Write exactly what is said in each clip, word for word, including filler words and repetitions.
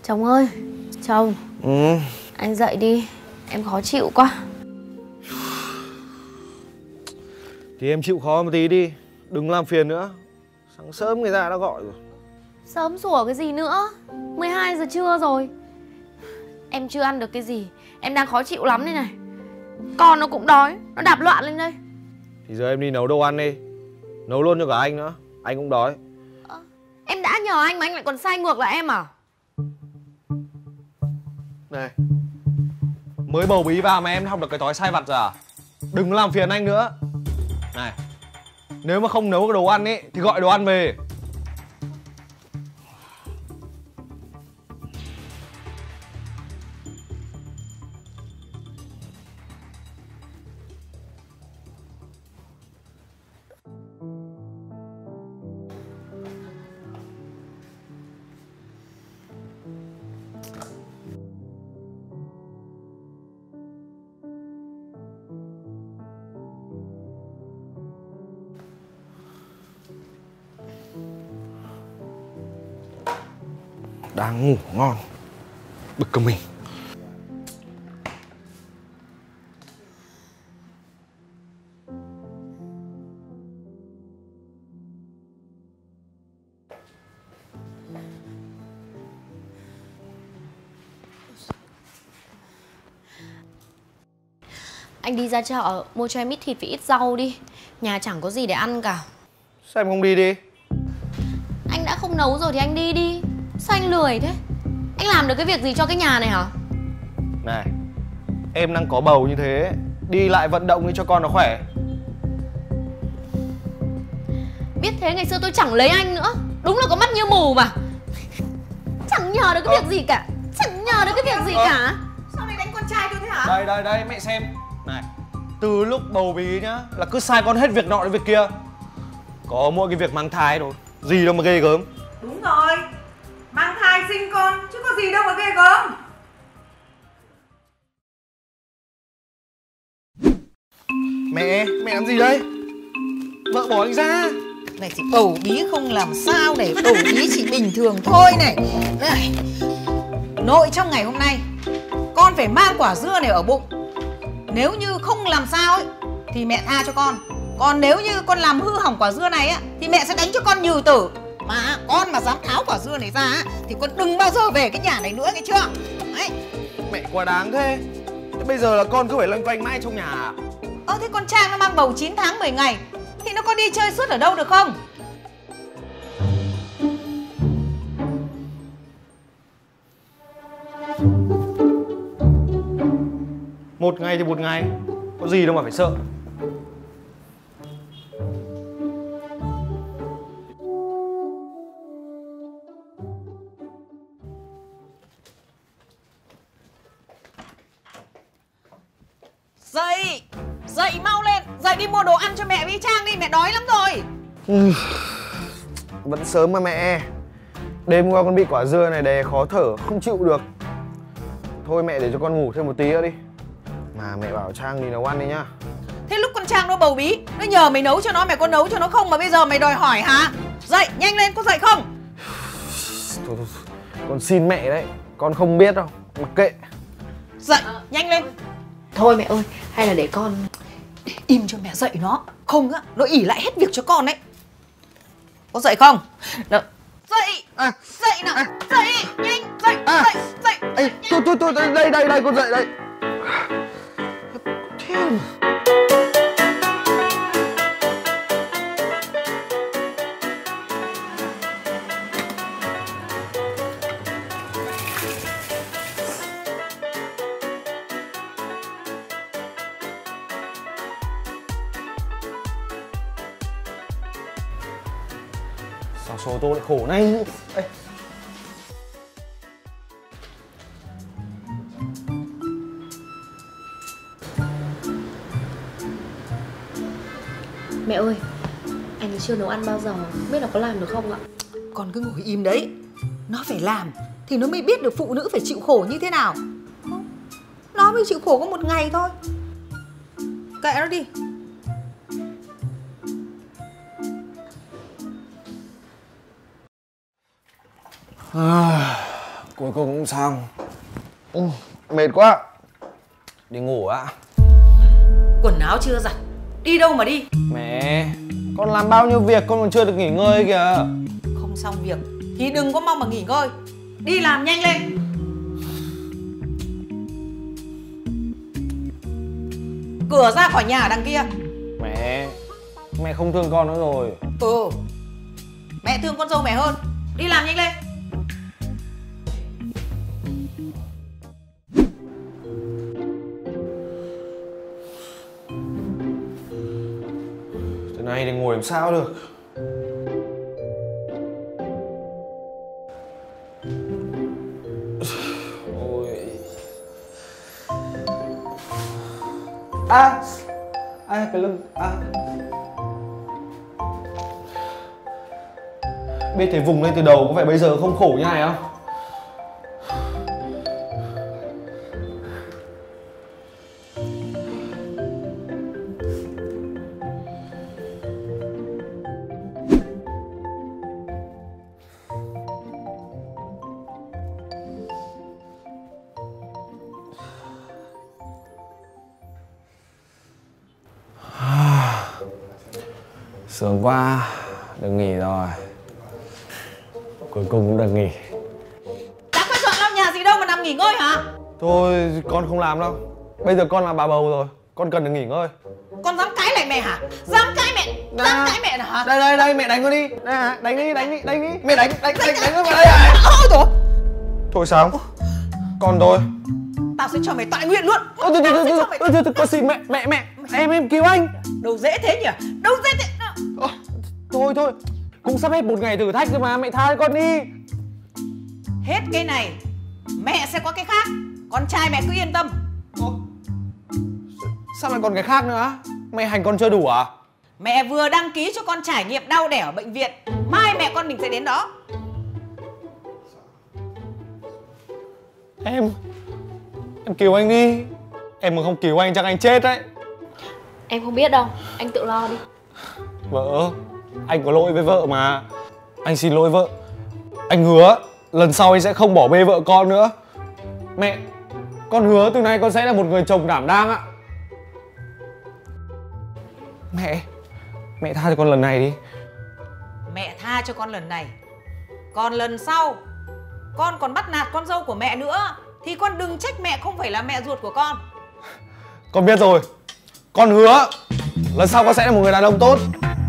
Chồng ơi, chồng. Ừ. Anh dậy đi, em khó chịu quá. Thì em chịu khó một tí đi, đừng làm phiền nữa. Sáng sớm người ta đã gọi rồi. Sớm sủa cái gì nữa, mười hai giờ trưa rồi. Em chưa ăn được cái gì, em đang khó chịu lắm đây này. Con nó cũng đói, nó đạp loạn lên đây. Thì giờ em đi nấu đồ ăn đi. Nấu luôn cho cả anh nữa, anh cũng đói. à, Em đã nhờ anh mà anh lại còn sai ngược lại em à? Này, mới bầu bí vào mà em học được cái thói sai vặt rồi à? Đừng làm phiền anh nữa. Này, nếu mà không nấu cái đồ ăn ấy thì gọi đồ ăn về. Đang ngủ ngon, bực cả mình. Anh đi ra chợ mua cho em ít thịt với ít rau đi. Nhà chẳng có gì để ăn cả. Sao em không đi đi? Anh đã không nấu rồi thì anh đi đi. Sao anh lười thế? Anh làm được cái việc gì cho cái nhà này hả? Này, em đang có bầu như thế, đi lại vận động đi cho con nó khỏe. Biết thế ngày xưa tôi chẳng lấy anh nữa. Đúng là có mắt như mù mà. Chẳng nhờ được cái việc gì cả. Chẳng nhờ được cái việc gì cả. Sao mày đánh con trai tôi thế hả? Đây đây đây mẹ xem. Này, từ lúc bầu bí nhá là cứ sai con hết việc nọ đến việc kia. Có mỗi cái việc mang thai thôi, gì đâu mà ghê gớm. Đúng rồi, mang thai sinh con chứ có gì đâu mà ghê gớm. Mẹ, mẹ làm gì đây? Vợ bỏ anh ra. Này thì bầu bí không làm sao này, bầu bí chỉ bình thường thôi này. Này, nội trong ngày hôm nay con phải mang quả dưa này ở bụng. Nếu như không làm sao ấy thì mẹ tha cho con. Còn nếu như con làm hư hỏng quả dưa này á thì mẹ sẽ đánh cho con nhừ tử. Mà con mà dám tháo quả dưa này ra á thì con đừng bao giờ về cái nhà này nữa, nghe chưa? Đấy. Mẹ quá đáng thế. Thế bây giờ là con cứ phải loanh quanh mãi trong nhà à? Ơ thế con Trang nó mang bầu chín tháng mười ngày thì nó có đi chơi suốt ở đâu được không? Một ngày thì một ngày, có gì đâu mà phải sợ. Dậy, dậy mau lên, dậy đi mua đồ ăn cho mẹ với Trang đi, mẹ đói lắm rồi. Ừ, vẫn sớm mà mẹ. Đêm qua con bị quả dưa này đè khó thở, không chịu được. Thôi mẹ để cho con ngủ thêm một tí nữa đi. Mà mẹ bảo Trang đi nấu ăn đi nhá. Thế lúc con Trang nó bầu bí, nó nhờ mày nấu cho nó, mày có nấu cho nó không mà bây giờ mày đòi hỏi hả? Dậy, nhanh lên, có dậy không? Thôi, thôi, con xin mẹ đấy, con không biết đâu, mặc kệ. Dậy, nhanh lên. Thôi mẹ ơi, hay là để con Im cho mẹ dậy nó. Không á, nó ỉ lại hết việc cho con đấy. Có dậy không? Được. Dậy, À, dậy nào, à, dậy, nhanh, dậy, à, dậy, dậy. Ê, tôi, tôi, tôi, đây, đây, đây, con dậy đây. Thế mà. Sao số tôi lại khổ này. Ê. Mẹ ơi, anh chưa nấu ăn bao giờ, không biết là có làm được không ạ? Con cứ ngồi im đấy. Nó phải làm thì nó mới biết được phụ nữ phải chịu khổ như thế nào. Nó mới chịu khổ có một ngày thôi. Kệ nó đi. À, Cuối cùng cũng xong. Ừ, mệt quá. Đi ngủ ạ. Quần áo chưa giặt, đi đâu mà đi? Mẹ, con làm bao nhiêu việc con còn chưa được nghỉ ngơi kìa. Không xong việc thì đừng có mong mà nghỉ ngơi. Đi làm nhanh lên. Cửa ra khỏi nhà ở đằng kia. Mẹ, mẹ không thương con nữa rồi. Ừ, mẹ thương con dâu mẹ hơn. Đi làm nhanh lên. Thế này thì ngồi làm sao được. Ôi. À, à cái lưng. À. Biết thế vùng lên từ đầu có phải bây giờ không khổ như này không? Sướng quá, được nghỉ rồi. Cuối cùng cũng được nghỉ. Đã có chọn lau nhà gì đâu mà nằm nghỉ ngơi hả? Thôi con không làm đâu. Bây giờ con là bà bầu rồi, con cần được nghỉ ngơi. Con dám cãi lại mẹ hả? Dám cãi mẹ? Dám cãi mẹ hả? Đây đây đây, mẹ đánh con đi. Đây hả? Đánh đi, đánh đi, đánh đi. Mẹ đánh, đánh, đánh, đánh nó vào đây à? Ôi trời. Thôi sao? Con thôi. Tao sẽ cho mày tại nguyện luôn. Ôi thôi thôi thôi thôi thôi, con xin mẹ, mẹ mẹ, em em cứu anh. Đâu dễ thế nhỉ? Đâu dễ thế. Ơ, thôi thôi, cũng sắp hết một ngày thử thách rồi mà, mẹ tha cho con đi. Hết cái này, mẹ sẽ có cái khác. Con trai mẹ cứ yên tâm. Ồ, sao lại còn cái khác nữa? Mẹ hành con chưa đủ à? Mẹ vừa đăng ký cho con trải nghiệm đau đẻ ở bệnh viện. Mai mẹ con mình sẽ đến đó. Em, em cứu anh đi. Em mà không cứu anh chắc anh chết đấy. Em không biết đâu, anh tự lo đi. Vợ, anh có lỗi với vợ mà. Anh xin lỗi vợ. Anh hứa lần sau anh sẽ không bỏ bê vợ con nữa. Mẹ, con hứa từ nay con sẽ là một người chồng đảm đang ạ. Mẹ, mẹ tha cho con lần này đi. Mẹ tha cho con lần này. Còn lần sau con còn bắt nạt con dâu của mẹ nữa thì con đừng trách mẹ không phải là mẹ ruột của con. Con biết rồi. Con hứa lần sau con sẽ là một người đàn ông tốt.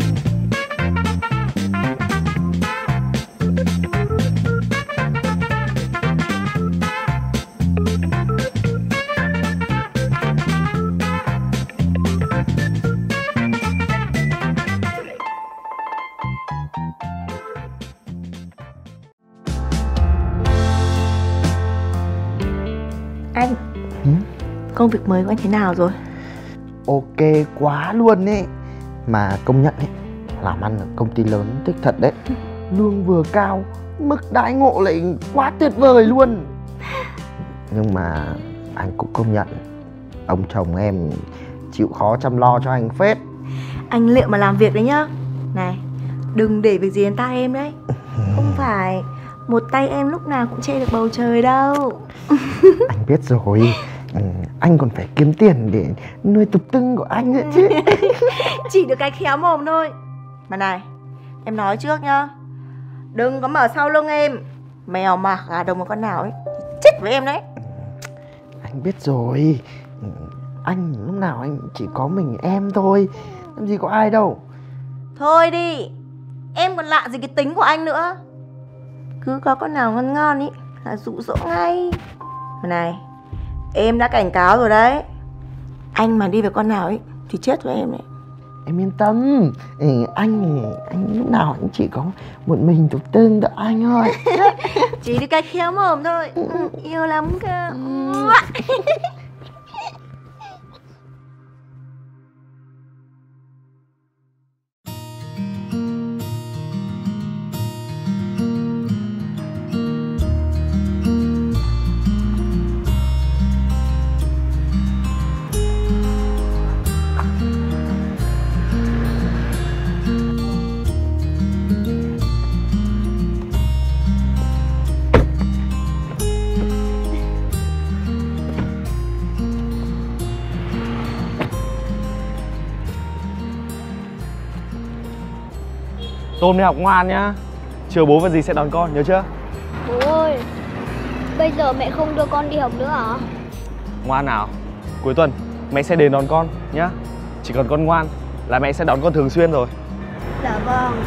Anh, ừ? công việc mới của anh thế nào rồi? Ok quá luôn ấy. Mà công nhận ấy, làm ăn ở công ty lớn thích thật đấy. Lương vừa cao, mức đãi ngộ lại quá tuyệt vời luôn. Nhưng mà anh cũng công nhận ông chồng em chịu khó chăm lo cho anh phết. Anh liệu mà làm việc đấy nhá. Này, đừng để việc gì đến tay em đấy. Không phải một tay em lúc nào cũng che được bầu trời đâu. Anh biết rồi. Ừ, anh còn phải kiếm tiền để nuôi tục tưng của anh nữa chứ. Chỉ được cái khéo mồm thôi. Mà này, em nói trước nhá, đừng có mở sau lưng em. Mèo mà gà đồng một con nào ấy chết với em đấy. Anh biết rồi. Anh lúc nào anh chỉ có mình em thôi, làm gì có ai đâu. Thôi đi, em còn lạ gì cái tính của anh nữa. Cứ có con nào ngon ngon ý là dụ dỗ ngay. Mà này, em đã cảnh cáo rồi đấy. Anh mà đi với con nào ấy thì chết với em đấy. Em yên tâm. Ừ, anh anh lúc nào anh chỉ có một mình tục tưng đợi anh thôi. Chỉ được cái khéo mồm thôi. Ừ, yêu lắm cơ. Ừ. Tôm đi học ngoan nhá. Chiều bố và dì sẽ đón con, nhớ chưa? Bố ơi, bây giờ mẹ không đưa con đi học nữa hả? Ngoan nào. Cuối tuần mẹ sẽ đến đón con nhá. Chỉ cần con ngoan là mẹ sẽ đón con thường xuyên rồi. Dạ vâng.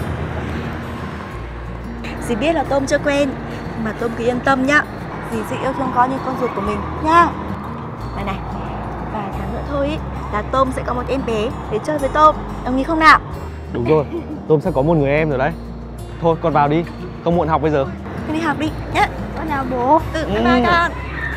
Dì biết là Tôm chưa quen, mà Tôm cứ yên tâm nhá. Dì sẽ yêu thương con như con ruột của mình nhá. Này này, vài tháng nữa thôi ý, là Tôm sẽ có một em bé để chơi với Tôm, đồng ý không nào? Đúng rồi, Tôm sẽ có một người em rồi đấy. Thôi con vào đi, không muộn học bây giờ. Con đi học đi nhá. Con chào bố. Ừ, bye bye con.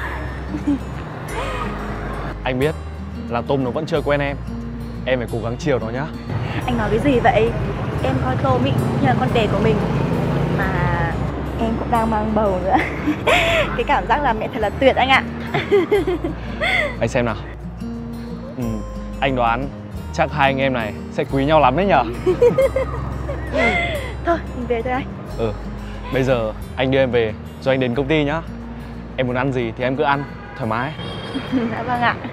Anh biết là Tôm nó vẫn chưa quen em. Em phải cố gắng chiều nó nhá. Anh nói cái gì vậy? Em coi Tôm ý như là con đẻ của mình. Mà em cũng đang mang bầu nữa. Cái cảm giác làm mẹ thật là tuyệt anh ạ. Anh xem nào. Ừ, anh đoán chắc hai anh em này sẽ quý nhau lắm đấy nhở. Thôi, mình về thôi anh. Ừ, bây giờ anh đưa em về rồi anh đến công ty nhá. Em muốn ăn gì thì em cứ ăn, thoải mái. Dạ vâng ạ.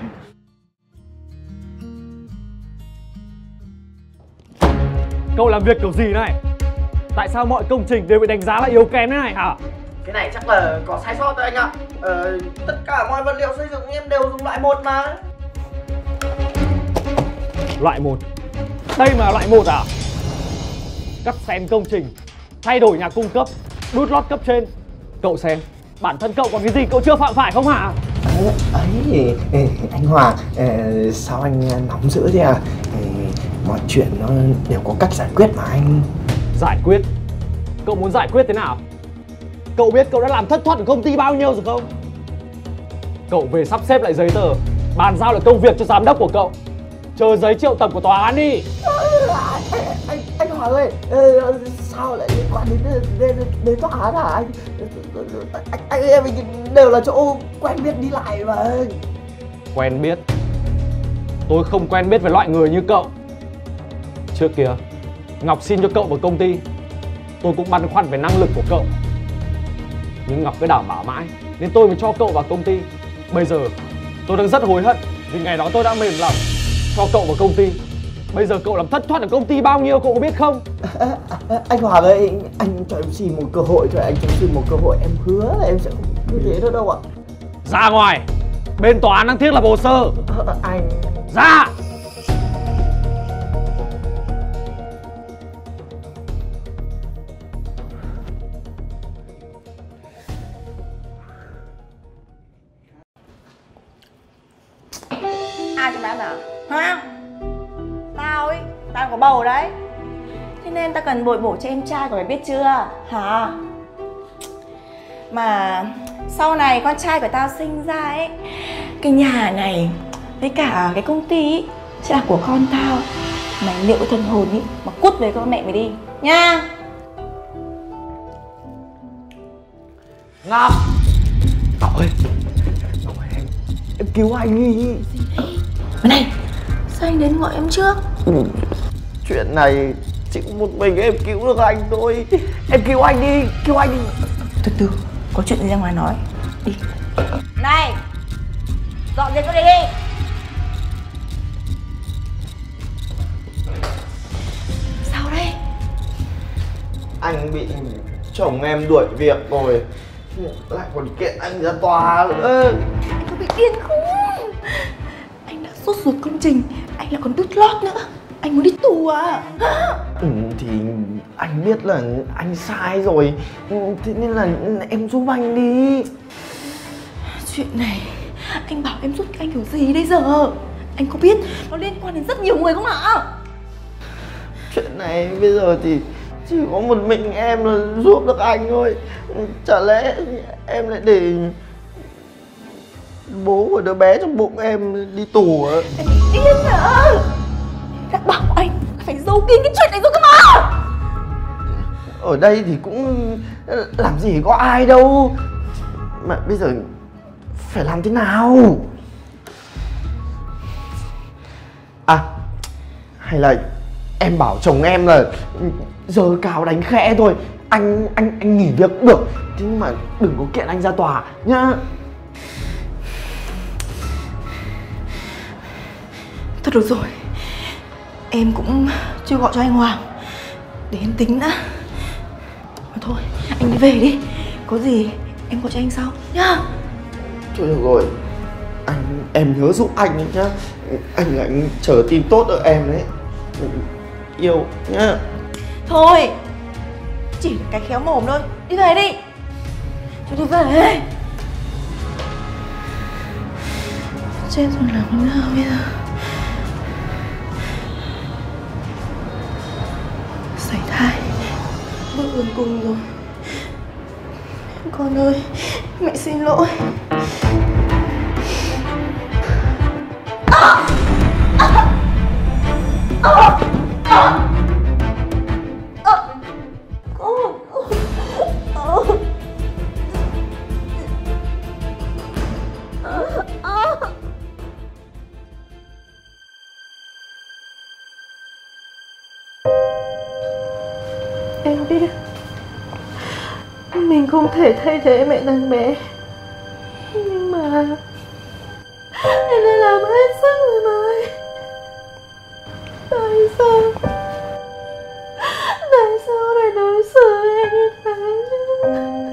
Cậu làm việc kiểu gì này? Tại sao mọi công trình đều bị đánh giá là yếu kém thế này hả? Cái này chắc là có sai sót thôi anh ạ. Ờ, tất cả mọi vật liệu xây dựng em đều dùng loại một mà. Loại một? Đây mà loại một à? Cắt xén công trình, thay đổi nhà cung cấp, đút lót cấp trên. Cậu xem, bản thân cậu còn cái gì cậu chưa phạm phải không hả? À, ấy, anh Hoàng, sao anh nóng dữ thế à? Mọi chuyện nó đều có cách giải quyết mà anh. Giải quyết? Cậu muốn giải quyết thế nào? Cậu biết cậu đã làm thất thoát ở công ty bao nhiêu rồi không? Cậu về sắp xếp lại giấy tờ, bàn giao lại công việc cho giám đốc của cậu. Chờ giấy triệu tập của tòa án đi. Anh, anh, anh Hoàng ơi, ờ, sao lại liên quan đến, đến, đến tòa án hả anh? Anh, anh em mình đều là chỗ quen biết đi lại mà. Quen biết? Tôi không quen biết với loại người như cậu. Trước kia, Ngọc xin cho cậu vào công ty, tôi cũng băn khoăn về năng lực của cậu. Nhưng Ngọc cứ đảm bảo mãi, nên tôi mới cho cậu vào công ty. Bây giờ, tôi đang rất hối hận vì ngày đó tôi đã mềm lòng cho cậu vào công ty. Bây giờ cậu làm thất thoát ở công ty bao nhiêu cậu có biết không? À, à, anh Hoàng ơi, anh cho em xin một cơ hội thôi, anh cho em xin một cơ hội, em hứa là em sẽ không như thế nữa đâu ạ. Ra ngoài, bên tòa án đang thiết lập hồ sơ. À, anh... Ra! Ai trong đám nào? Hả? Tao ấy, tao có bầu đấy. Thế nên tao cần bồi bổ cho em trai của mày biết chưa? Hả? Mà sau này con trai của tao sinh ra ấy, cái nhà này với cả cái công ty ấy sẽ là của con tao. Mày liệu cái thần hồn ấy mà cút về con mẹ mày đi nha. Ngọc! Ngọc ơi, Ngọc ơi, em, em cứu anh đi. Mà này, sao anh đến gọi em trước? Ừ, chuyện này chỉ một mình em cứu được anh thôi. Em cứu anh đi, cứu anh đi. Từ từ, có chuyện gì ra ngoài nói. Đi. Này, dọn dẹp cái này đi. Sao đây? Anh bị chồng em đuổi việc rồi, lại còn kiện anh ra tòa nữa. Anh có bị điên không? Anh đã sốt ruột công trình, anh lại còn đứt lót nữa. Anh muốn đi tù à? Ừ, thì anh biết là anh sai rồi, thế nên là em giúp anh đi. Chuyện này anh bảo em giúp anh kiểu gì bây giờ? Anh có biết nó liên quan đến rất nhiều người không ạ? Chuyện này bây giờ thì chỉ có một mình em là giúp được anh thôi. Chả lẽ em lại để bố của đứa bé trong bụng em đi tù à? Anh bị điên à? Đã bảo anh phải giấu kín cái chuyện này rồi cơ mà. Ở đây thì cũng làm gì có ai đâu. Mà bây giờ phải làm thế nào? À, hay là em bảo chồng em là giơ cao đánh khẽ thôi. Anh anh anh nghỉ việc cũng được, thế nhưng mà đừng có kiện anh ra tòa nhá. Thôi được rồi, em cũng chưa gọi cho anh Hoàng. Để em tính đã. Mà thôi, anh đi về đi. Có gì em gọi cho anh sau nhá. Thôi được rồi, anh em nhớ giúp anh đấy nhá. Anh là anh chờ tin tốt ở em đấy. Yêu nhá. Thôi, chỉ là cái khéo mồm thôi. Đi về đi. Cho đi về. Chết rồi, làm thế nào bây giờ? Sảy thai, bước đường cùng rồi. Con ơi, mẹ xin lỗi. À! À! À! À! Em biết mình không thể thay thế mẹ thằng bé, nhưng mà em đã làm hết sức rồi mà. Tại sao Tại sao lại đối xử với em như thế chứ?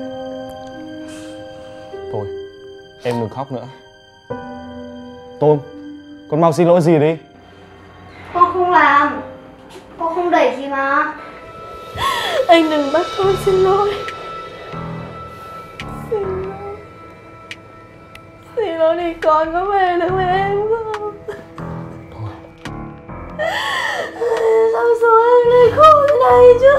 Thôi, em đừng khóc nữa. Tôm, con mau xin lỗi dì đi. Con không làm. Con không đẩy gì mà. Anh đừng bắt con xin lỗi. Xin lỗi. Xin lỗi thì con có về được với em không? Thôi. Sao số em lại khổ thế này chứ?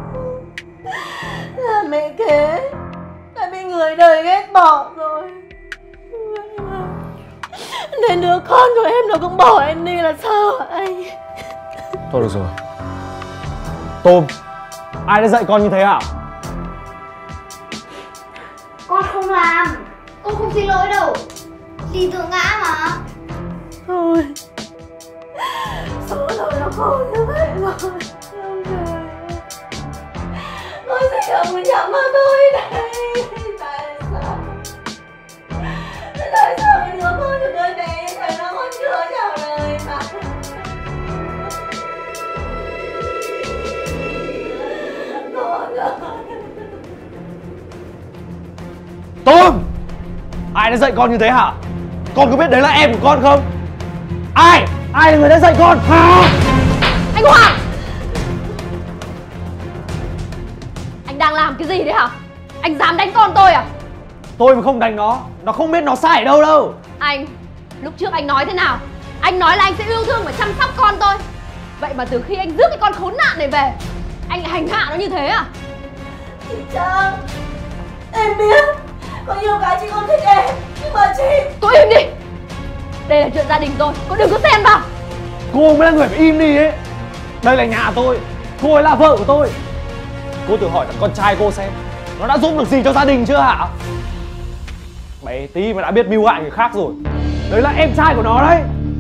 Là mẹ kế đã bị người đời ghét bỏ rồi. Vậy mà nên đứa con của em nó cũng bỏ em đi là sao hả anh? Thôi được rồi. Tôm, ai đã dạy con như thế hả? Con không làm. Con không xin lỗi đâu. Dì tự ngã mà. Thôi, số rồi nó khổ như vậy rồi. Không trời, con sẽ không nhắm mà thôi đây. Tại sao? Tại sao cái đứa con của tôi bé như thế nó còn chưa chào đời mà? Con ơi. Tôm, ai đã dạy con như thế hả? Con có biết đấy là em của con không? Ai? Ai là người đã dạy con? Hả? Anh Hoàng! Anh đang làm cái gì đấy hả? Anh dám đánh con tôi à? Tôi mà không đánh nó, nó không biết nó sai ở đâu đâu. Anh, lúc trước anh nói thế nào? Anh nói là anh sẽ yêu thương và chăm sóc con tôi. Vậy mà từ khi anh rước cái con khốn nạn này về, anh lại hành hạ nó như thế à? Chị Trang, em biết có nhiều cái chị không thích em, nhưng mà chị... Cô im đi! Đây là chuyện gia đình tôi, cô đừng có xen vào. Cô mới là người phải im đi ấy. Đây là nhà tôi, cô ấy là vợ của tôi. Cô thử hỏi thằng con trai cô xem, nó đã giúp được gì cho gia đình chưa hả? Bé tí mà đã biết mưu hại người khác rồi. Đấy là em trai của nó đấy.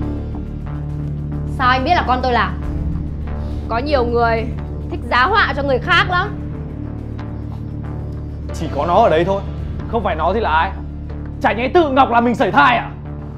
Sao anh biết là con tôi làm? Có nhiều người thích giá họa cho người khác lắm. Chỉ có nó ở đấy thôi, không phải nó thì là ai? Chả nhẽ tự Ngọc là mình sẩy thai à?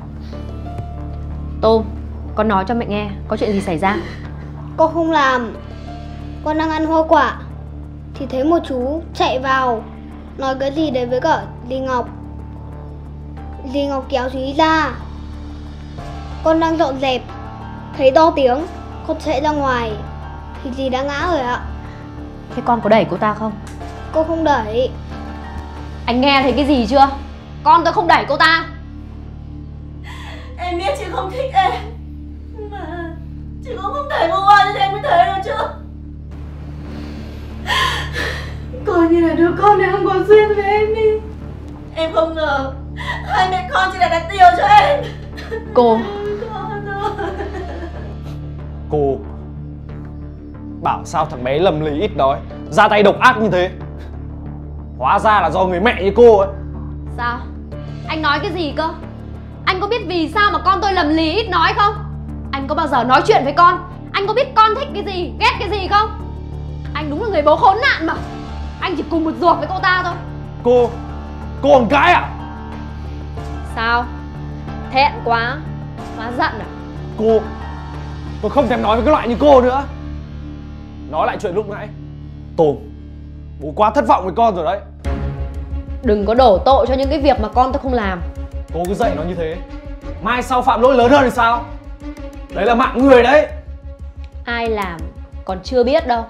Tôm, con nói cho mẹ nghe, có chuyện gì xảy ra? Con không làm. Con đang ăn hoa quả thì thấy một chú chạy vào nói cái gì đấy với cả dì Ngọc. Dì Ngọc kéo chú ý ra. Con đang dọn dẹp, thấy to tiếng, con chạy ra ngoài thì dì đã ngã rồi ạ. Thế con có đẩy cô ta không? Con không đẩy. Anh nghe thấy cái gì chưa? Con tôi không đẩy cô ta. Em biết chị không thích em, mà chị cũng không thể vô oan cho em như thế đâu chứ. Coi như là đứa con này không có duyên với em đi. Em không ngờ hai mẹ con chỉ là đặt tiêu cho em. Cô Con ơi. Cô bảo sao thằng bé lầm lì ít nói, ra tay độc ác như thế. Hóa ra là do người mẹ như cô ấy. Sao? Anh nói cái gì cơ? Anh có biết vì sao mà con tôi lầm lì ít nói không? Anh có bao giờ nói chuyện với con? Anh có biết con thích cái gì, ghét cái gì không? Anh đúng là người bố khốn nạn mà. Anh chỉ cùng một ruột với cô ta thôi. Cô, cô con gái à? Sao? Thẹn quá, hóa giận à? Cô, tôi không thèm nói với cái loại như cô nữa. Nói lại chuyện lúc nãy. Tôm, bố quá thất vọng với con rồi đấy. Đừng có đổ tội cho những cái việc mà con tôi không làm. Cô cứ dạy nó như thế, mai sau phạm lỗi lớn hơn thì sao? Đấy là mạng người đấy. Ai làm còn chưa biết đâu.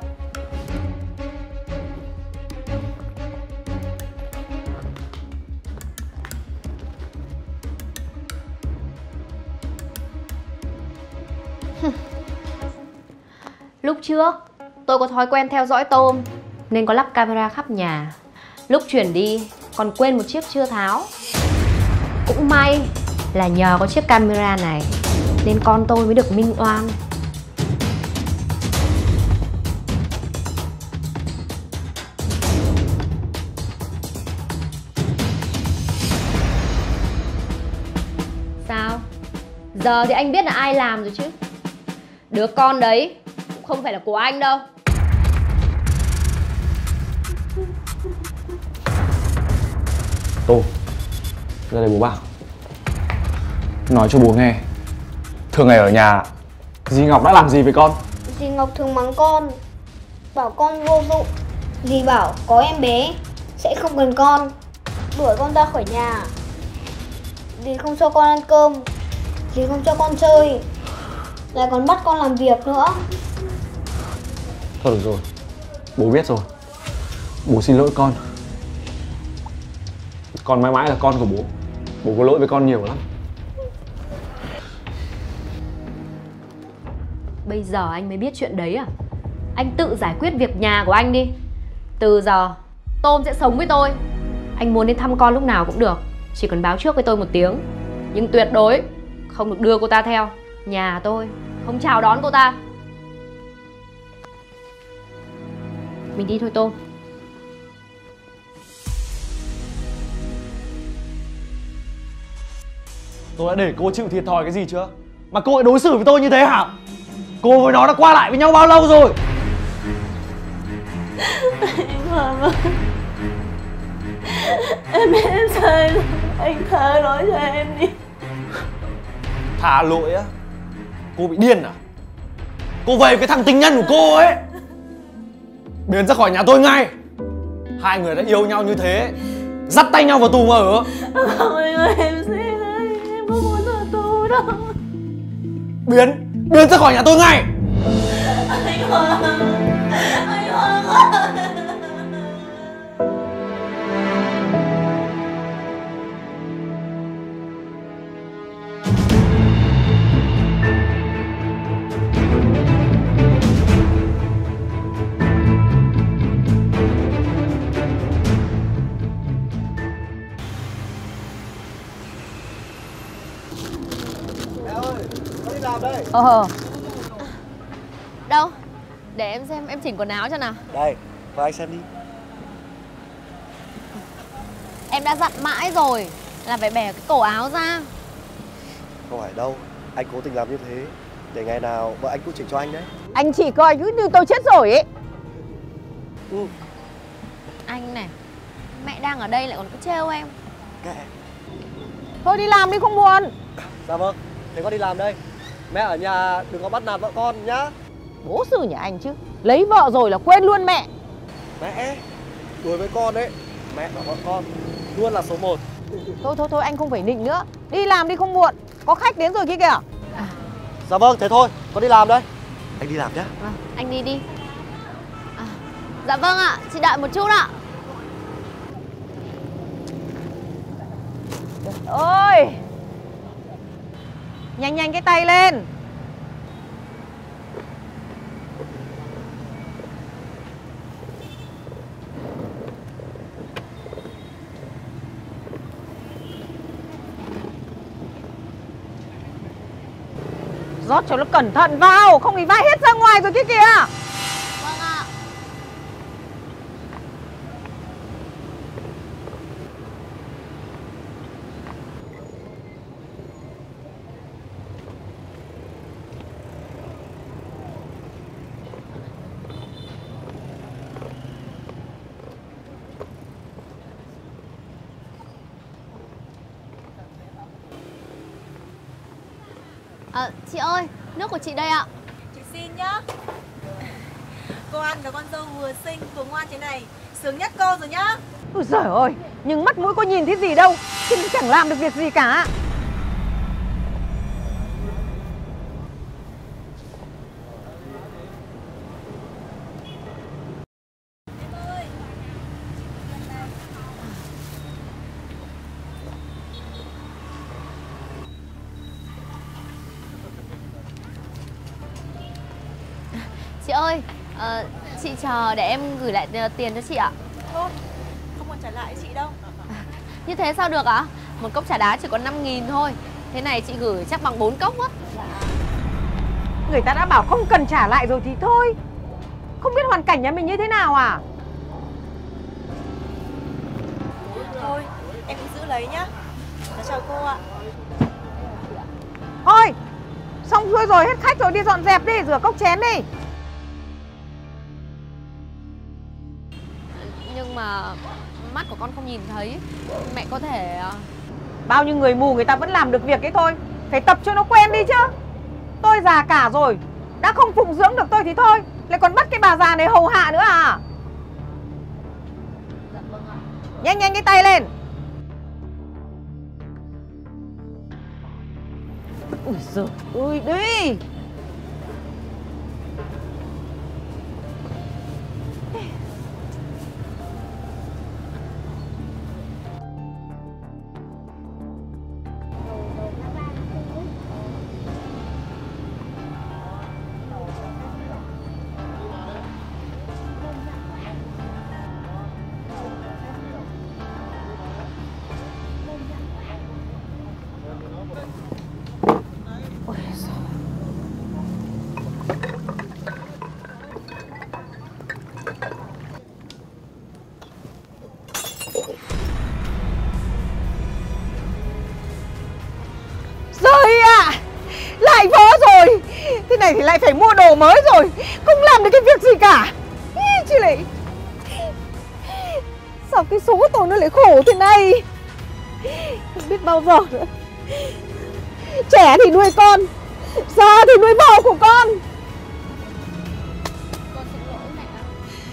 Lúc trước tôi có thói quen theo dõi Tôm nên có lắp camera khắp nhà. Lúc chuyển đi còn quên một chiếc chưa tháo. Cũng may là nhờ có chiếc camera này nên con tôi mới được minh oan. Sao? Giờ thì anh biết là ai làm rồi chứ. Đứa con đấy cũng không phải là của anh đâu. Tôm, ra đây bố bảo. Nói cho bố nghe, thường ngày ở nhà dì Ngọc đã làm gì với con? Dì Ngọc thường mắng con, bảo con vô dụng. Dì bảo có em bé sẽ không cần con, đuổi con ra khỏi nhà. Dì không cho con ăn cơm, dì không cho con chơi, lại còn bắt con làm việc nữa. Thôi được rồi, bố biết rồi. Bố xin lỗi con. Con mãi mãi là con của bố. Bố có lỗi với con nhiều lắm. Bây giờ anh mới biết chuyện đấy à? Anh tự giải quyết việc nhà của anh đi. Từ giờ Tôm sẽ sống với tôi. Anh muốn đến thăm con lúc nào cũng được, chỉ cần báo trước với tôi một tiếng. Nhưng tuyệt đối không được đưa cô ta theo. Nhà tôi không chào đón cô ta. Mình đi thôi Tôm. Tôi đã để cô chịu thiệt thòi cái gì chưa? Mà cô lại đối xử với tôi như thế hả? Cô với nó đã qua lại với nhau bao lâu rồi? Anh Hoàng ơi, em biết em sai rồi, anh tha lỗi cho em đi. Tha lỗi á? Cô bị điên à? Cô về cái thằng tình nhân của cô ấy, biến ra khỏi nhà tôi ngay. Hai người đã yêu nhau như thế, dắt tay nhau vào tù mà ở. Không anh ơi, em xin anh, em không muốn ở tù đâu. Biến, biến ra khỏi nhà tôi ngay. Anh Hoàng, anh Hoàng ơi. Ờ. Đâu? Để em xem, em chỉnh quần áo cho nào. Đây, vào anh xem đi. Em đã dặn mãi rồi là phải bẻ cái cổ áo ra. Không phải đâu, anh cố tình làm như thế để ngày nào vợ anh cũng chỉnh cho anh đấy. Anh chỉ coi cứ như tôi chết rồi ấy. Ừ. Anh này, mẹ đang ở đây lại còn cứ trêu em. Kệ. Thôi đi làm đi, không buồn. Dạ vâng, thế con đi làm đây. Mẹ ở nhà đừng có bắt nạt vợ con nhá. Bố sư nhà anh chứ, lấy vợ rồi là quên luôn mẹ. Mẹ, đối với con đấy, mẹ và vợ con luôn là số một. Thôi thôi thôi, anh không phải nịnh nữa. Đi làm đi, không muộn. Có khách đến rồi kia kìa. À. Dạ vâng, thế thôi, con đi làm đây. Anh đi làm nhá. Vâng, anh đi đi. À, dạ vâng ạ, chị đợi một chút ạ. Ôi, nhanh nhanh cái tay lên. Rót cho nó cẩn thận vào, không thì vai hết ra ngoài rồi kia kìa. Vâng ạ. À, chị ơi, nước của chị đây ạ. Chị xin nhá. con và con dâu vừa xinh vừa ngoan thế này, sướng nhất cô rồi nhá. Ôi giời ơi, nhưng mắt mũi có nhìn thấy gì đâu, chứ chẳng làm được việc gì cả. Chị ơi, ờ, chị chờ để em gửi lại tiền cho chị ạ. Thôi, không còn trả lại chị đâu. Như thế sao được ạ? Một cốc trà đá chỉ có năm nghìn thôi. Thế này chị gửi chắc bằng bốn cốc á. Người ta đã bảo không cần trả lại rồi thì thôi. Không biết hoàn cảnh nhà mình như thế nào à? Thôi, em cứ giữ lấy nhá. Cháu chào cô ạ. Thôi, xong xuôi rồi, hết khách rồi, đi dọn dẹp đi, rửa cốc chén đi. Nhưng mà mắt của con không nhìn thấy. Mẹ có thể... Bao nhiêu người mù người ta vẫn làm được việc ấy thôi. Phải tập cho nó quen đi chứ. Tôi già cả rồi, đã không phụng dưỡng được tôi thì thôi, lại còn bắt cái bà già này hầu hạ nữa à? Dạ vâng ạ. Nhanh nhanh cái tay lên. Ui giời ơi đi. Rồi à, lại vỡ rồi. Thế này thì lại phải mua đồ mới rồi. Không làm được cái việc gì cả. Chứ lại sao cái số của tôi nó lại khổ thế này. Không biết bao giờ nữa. Trẻ thì nuôi con, già thì nuôi bầu của con. Con xin lỗi mẹ ạ.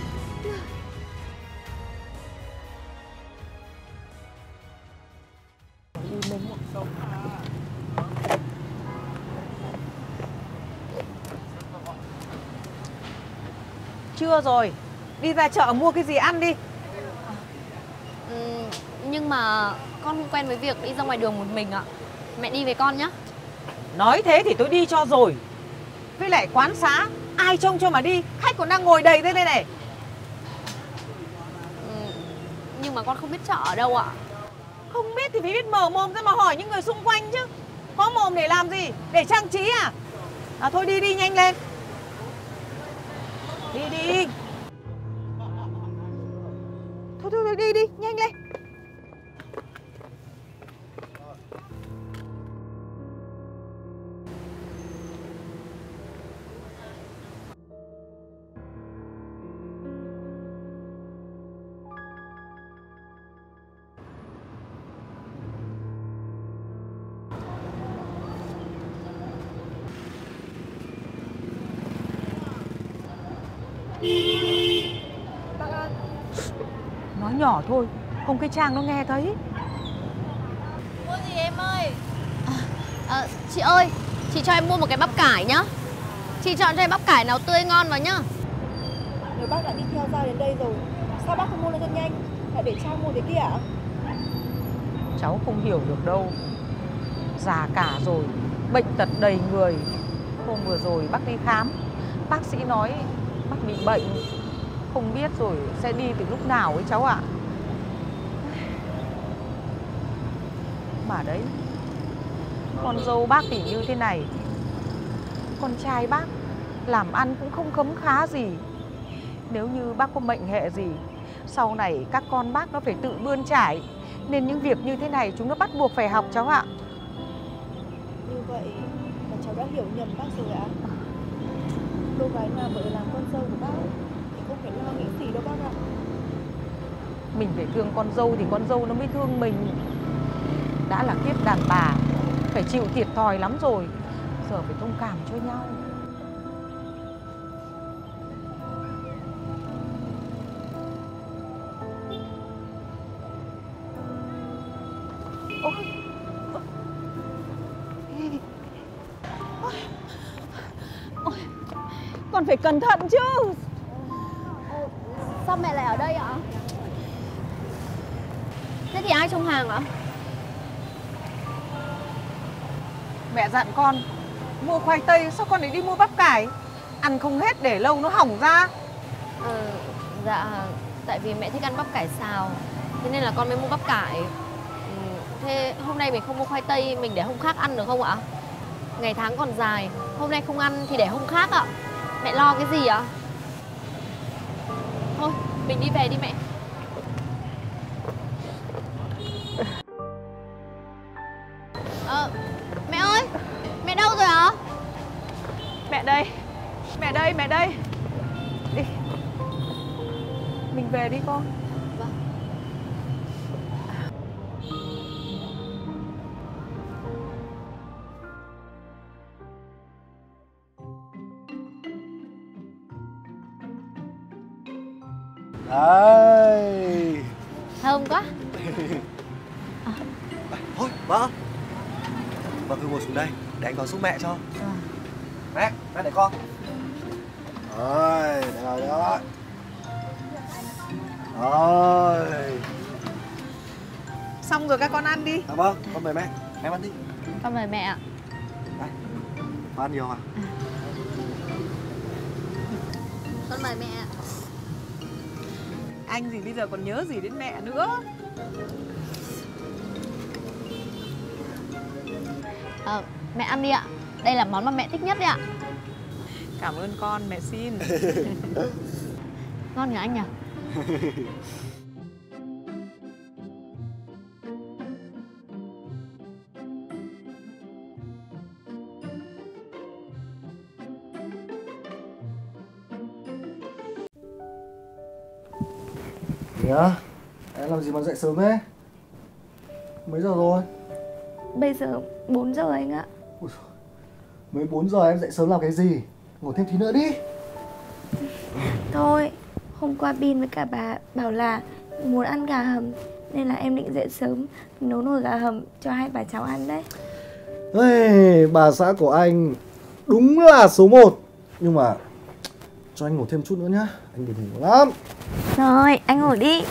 Chưa rồi, đi ra chợ mua cái gì ăn đi. Ừ, nhưng mà con không quen với việc đi ra ngoài đường một mình ạ. Mẹ đi với con nhé. Nói thế thì tôi đi cho rồi. Với lại quán xá, ai trông cho mà đi. Khách còn đang ngồi đầy thế đây này. Ừ, nhưng mà con không biết chợ ở đâu ạ. Không biết thì phải biết mở mồm ra mà hỏi những người xung quanh chứ. Có mồm để làm gì? Để trang trí à? À thôi đi đi, nhanh lên. Đi đi. Thôi thôi, thôi đi đi, nhanh lên. Nói nhỏ thôi, không cái Trang nó nghe thấy. Mua gì em ơi? À, à, chị ơi, chị cho em mua một cái bắp cải nhá. Chị chọn cho em bắp cải nào tươi ngon vào nhá. Nếu bác đã đi theo ra đến đây rồi, sao bác không mua nó cho nhanh, lại để Trang mua thế kia ạ? Cháu không hiểu được đâu. Già cả rồi, bệnh tật đầy người. Hôm vừa rồi bác đi khám, bác sĩ nói bác bị bệnh, không biết rồi sẽ đi từ lúc nào ấy cháu ạ. Mà đấy, con dâu bác thì như thế này, con trai bác làm ăn cũng không khấm khá gì. Nếu như bác có mệnh hệ gì, sau này các con bác nó phải tự bươn trải, nên những việc như thế này chúng nó bắt buộc phải học cháu ạ. Như vậy là cháu đã hiểu nhầm bác rồi ạ. Cô gái nào vợ làm con dâu của bác thì không phải lo nghĩ gì đâu bác ạ. Mình phải thương con dâu thì con dâu nó mới thương mình. Đã là kiếp đàn bà, phải chịu thiệt thòi lắm rồi, giờ phải thông cảm cho nhau. Con phải cẩn thận chứ. Sao mẹ lại ở đây ạ? Thế thì ai trông hàng ạ? Mẹ dặn con mua khoai tây, sao con lại đi mua bắp cải? Ăn không hết để lâu nó hỏng ra. Ờ, dạ, tại vì mẹ thích ăn bắp cải xào, thế nên là con mới mua bắp cải. Ừ, thế hôm nay mình không mua khoai tây, mình để hôm khác ăn được không ạ? Ngày tháng còn dài, hôm nay không ăn thì để hôm khác ạ. Mẹ lo cái gì ạ? Thôi, mình đi về đi mẹ. Ờ, mẹ ơi, mẹ đâu rồi ạ? Mẹ đây, mẹ đây, mẹ đây. Đi, mình về đi con. Vâng. Đấy. Thơm quá. Thôi, vợ. Vợ cứ ngồi xuống đây, để anh vào giúp mẹ cho. Mẹ, mẹ để con. Rồi, để rồi đó. Rồi. Xong rồi các con ăn đi. À vâng, con mời mẹ. Em ăn đi. Con mời mẹ ạ. Đây, con ăn nhiều à? Con mời mẹ ạ. Anh gì bây giờ còn nhớ gì đến mẹ nữa. Ờ, mẹ ăn đi ạ. Đây là món mà mẹ thích nhất đấy ạ. Cảm ơn con, mẹ xin. Ngon nhỉ anh nhỉ? Nhá, em làm gì mà dậy sớm thế? Mấy giờ rồi? Bây giờ bốn giờ anh ạ. Ui, mới bốn giờ em dậy sớm làm cái gì? Ngủ thêm tí nữa đi. Thôi, hôm qua Bin với cả bà bảo là muốn ăn gà hầm, nên là em định dậy sớm nấu nồi gà hầm cho hai bà cháu ăn đấy. Ê, bà xã của anh đúng là số một. Nhưng mà cho anh ngủ thêm chút nữa nhá. Anh buồn ngủ lắm. Rồi, anh ngủ đi.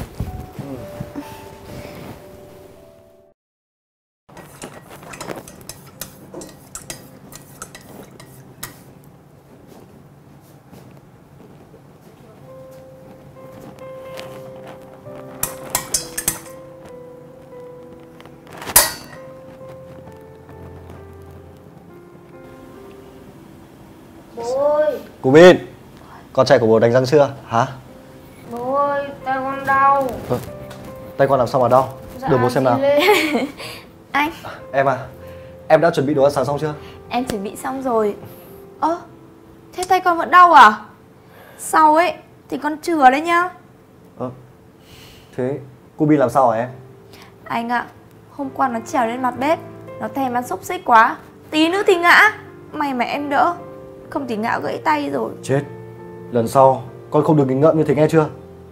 Bố ơi, Cô Bin, con trai của bố đánh răng chưa? Hả? bố ơi, tay con đau. Ờ, tay con làm sao mà đau? Dạ, Đưa bố xem nào. Anh, Em à, em đã chuẩn bị đồ ăn sáng xong chưa? em chuẩn bị xong rồi. Ơ, thế tay con vẫn đau à? Sau ấy thì con chừa đấy nhá. Ờ, thế cô Bin làm sao hả em? Anh ạ, hôm qua nó trèo lên mặt bếp, nó thèm ăn xúc xích quá, tí nữa thì ngã. May mà em đỡ, không thì ngã gãy tay rồi. Chết, lần sau con không được nghịch ngợm như thế nghe chưa?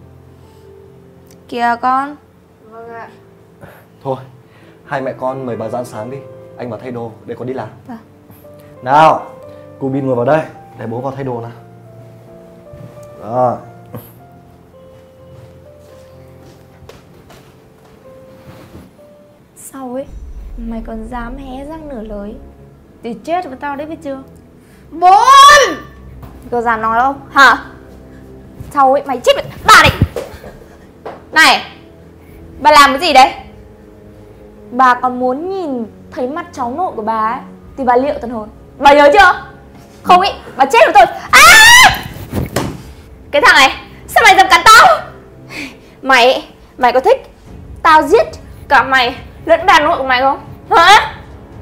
Kìa con. Vâng ạ. Thôi, hai mẹ con mời bà ra ăn sáng đi. Anh vào thay đồ để con đi làm. Vâng. Nào, cô Bin ngồi vào đây, để bố vào thay đồ nào. Rồi. Sau ấy, mày còn dám hé răng nửa lời thì chết với tao đấy, biết chưa? Bốn! Có dám nói không? Hả? Sau ấy mày chết với bà đấy. Này, bà làm cái gì đấy? Bà còn muốn nhìn thấy mặt cháu nội của bà ấy thì bà liệu thần hồn. Bà nhớ chưa? Không ý, bà chết với tôi. À! Cái thằng này, sao mày dám cắn tao? Mày, mày có thích tao giết cả mày lẫn bà nội của mày không? Hả?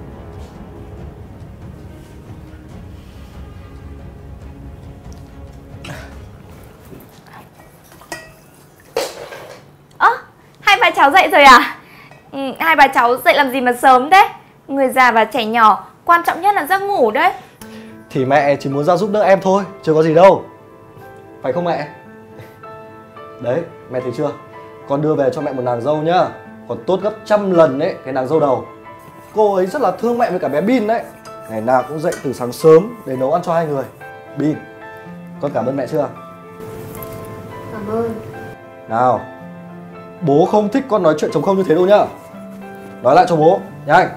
Ơ, hai bà cháu dậy rồi à? Ừ, hai bà cháu dậy làm gì mà sớm thế? Người già và trẻ nhỏ, quan trọng nhất là giấc ngủ đấy. Thì mẹ chỉ muốn ra giúp đỡ em thôi, chưa có gì đâu. Phải không mẹ? Đấy, mẹ thấy chưa? Con đưa về cho mẹ một nàng dâu nhá. còn tốt gấp trăm lần đấy cái nàng dâu đầu. Cô ấy rất là thương mẹ với cả bé Bin đấy. Ngày nào cũng dậy từ sáng sớm để nấu ăn cho hai người. Bin, con cảm ơn mẹ chưa? Cảm ơn. Nào, bố không thích con nói chuyện trống không như thế đâu nhá. Nói lại cho bố, nhanh.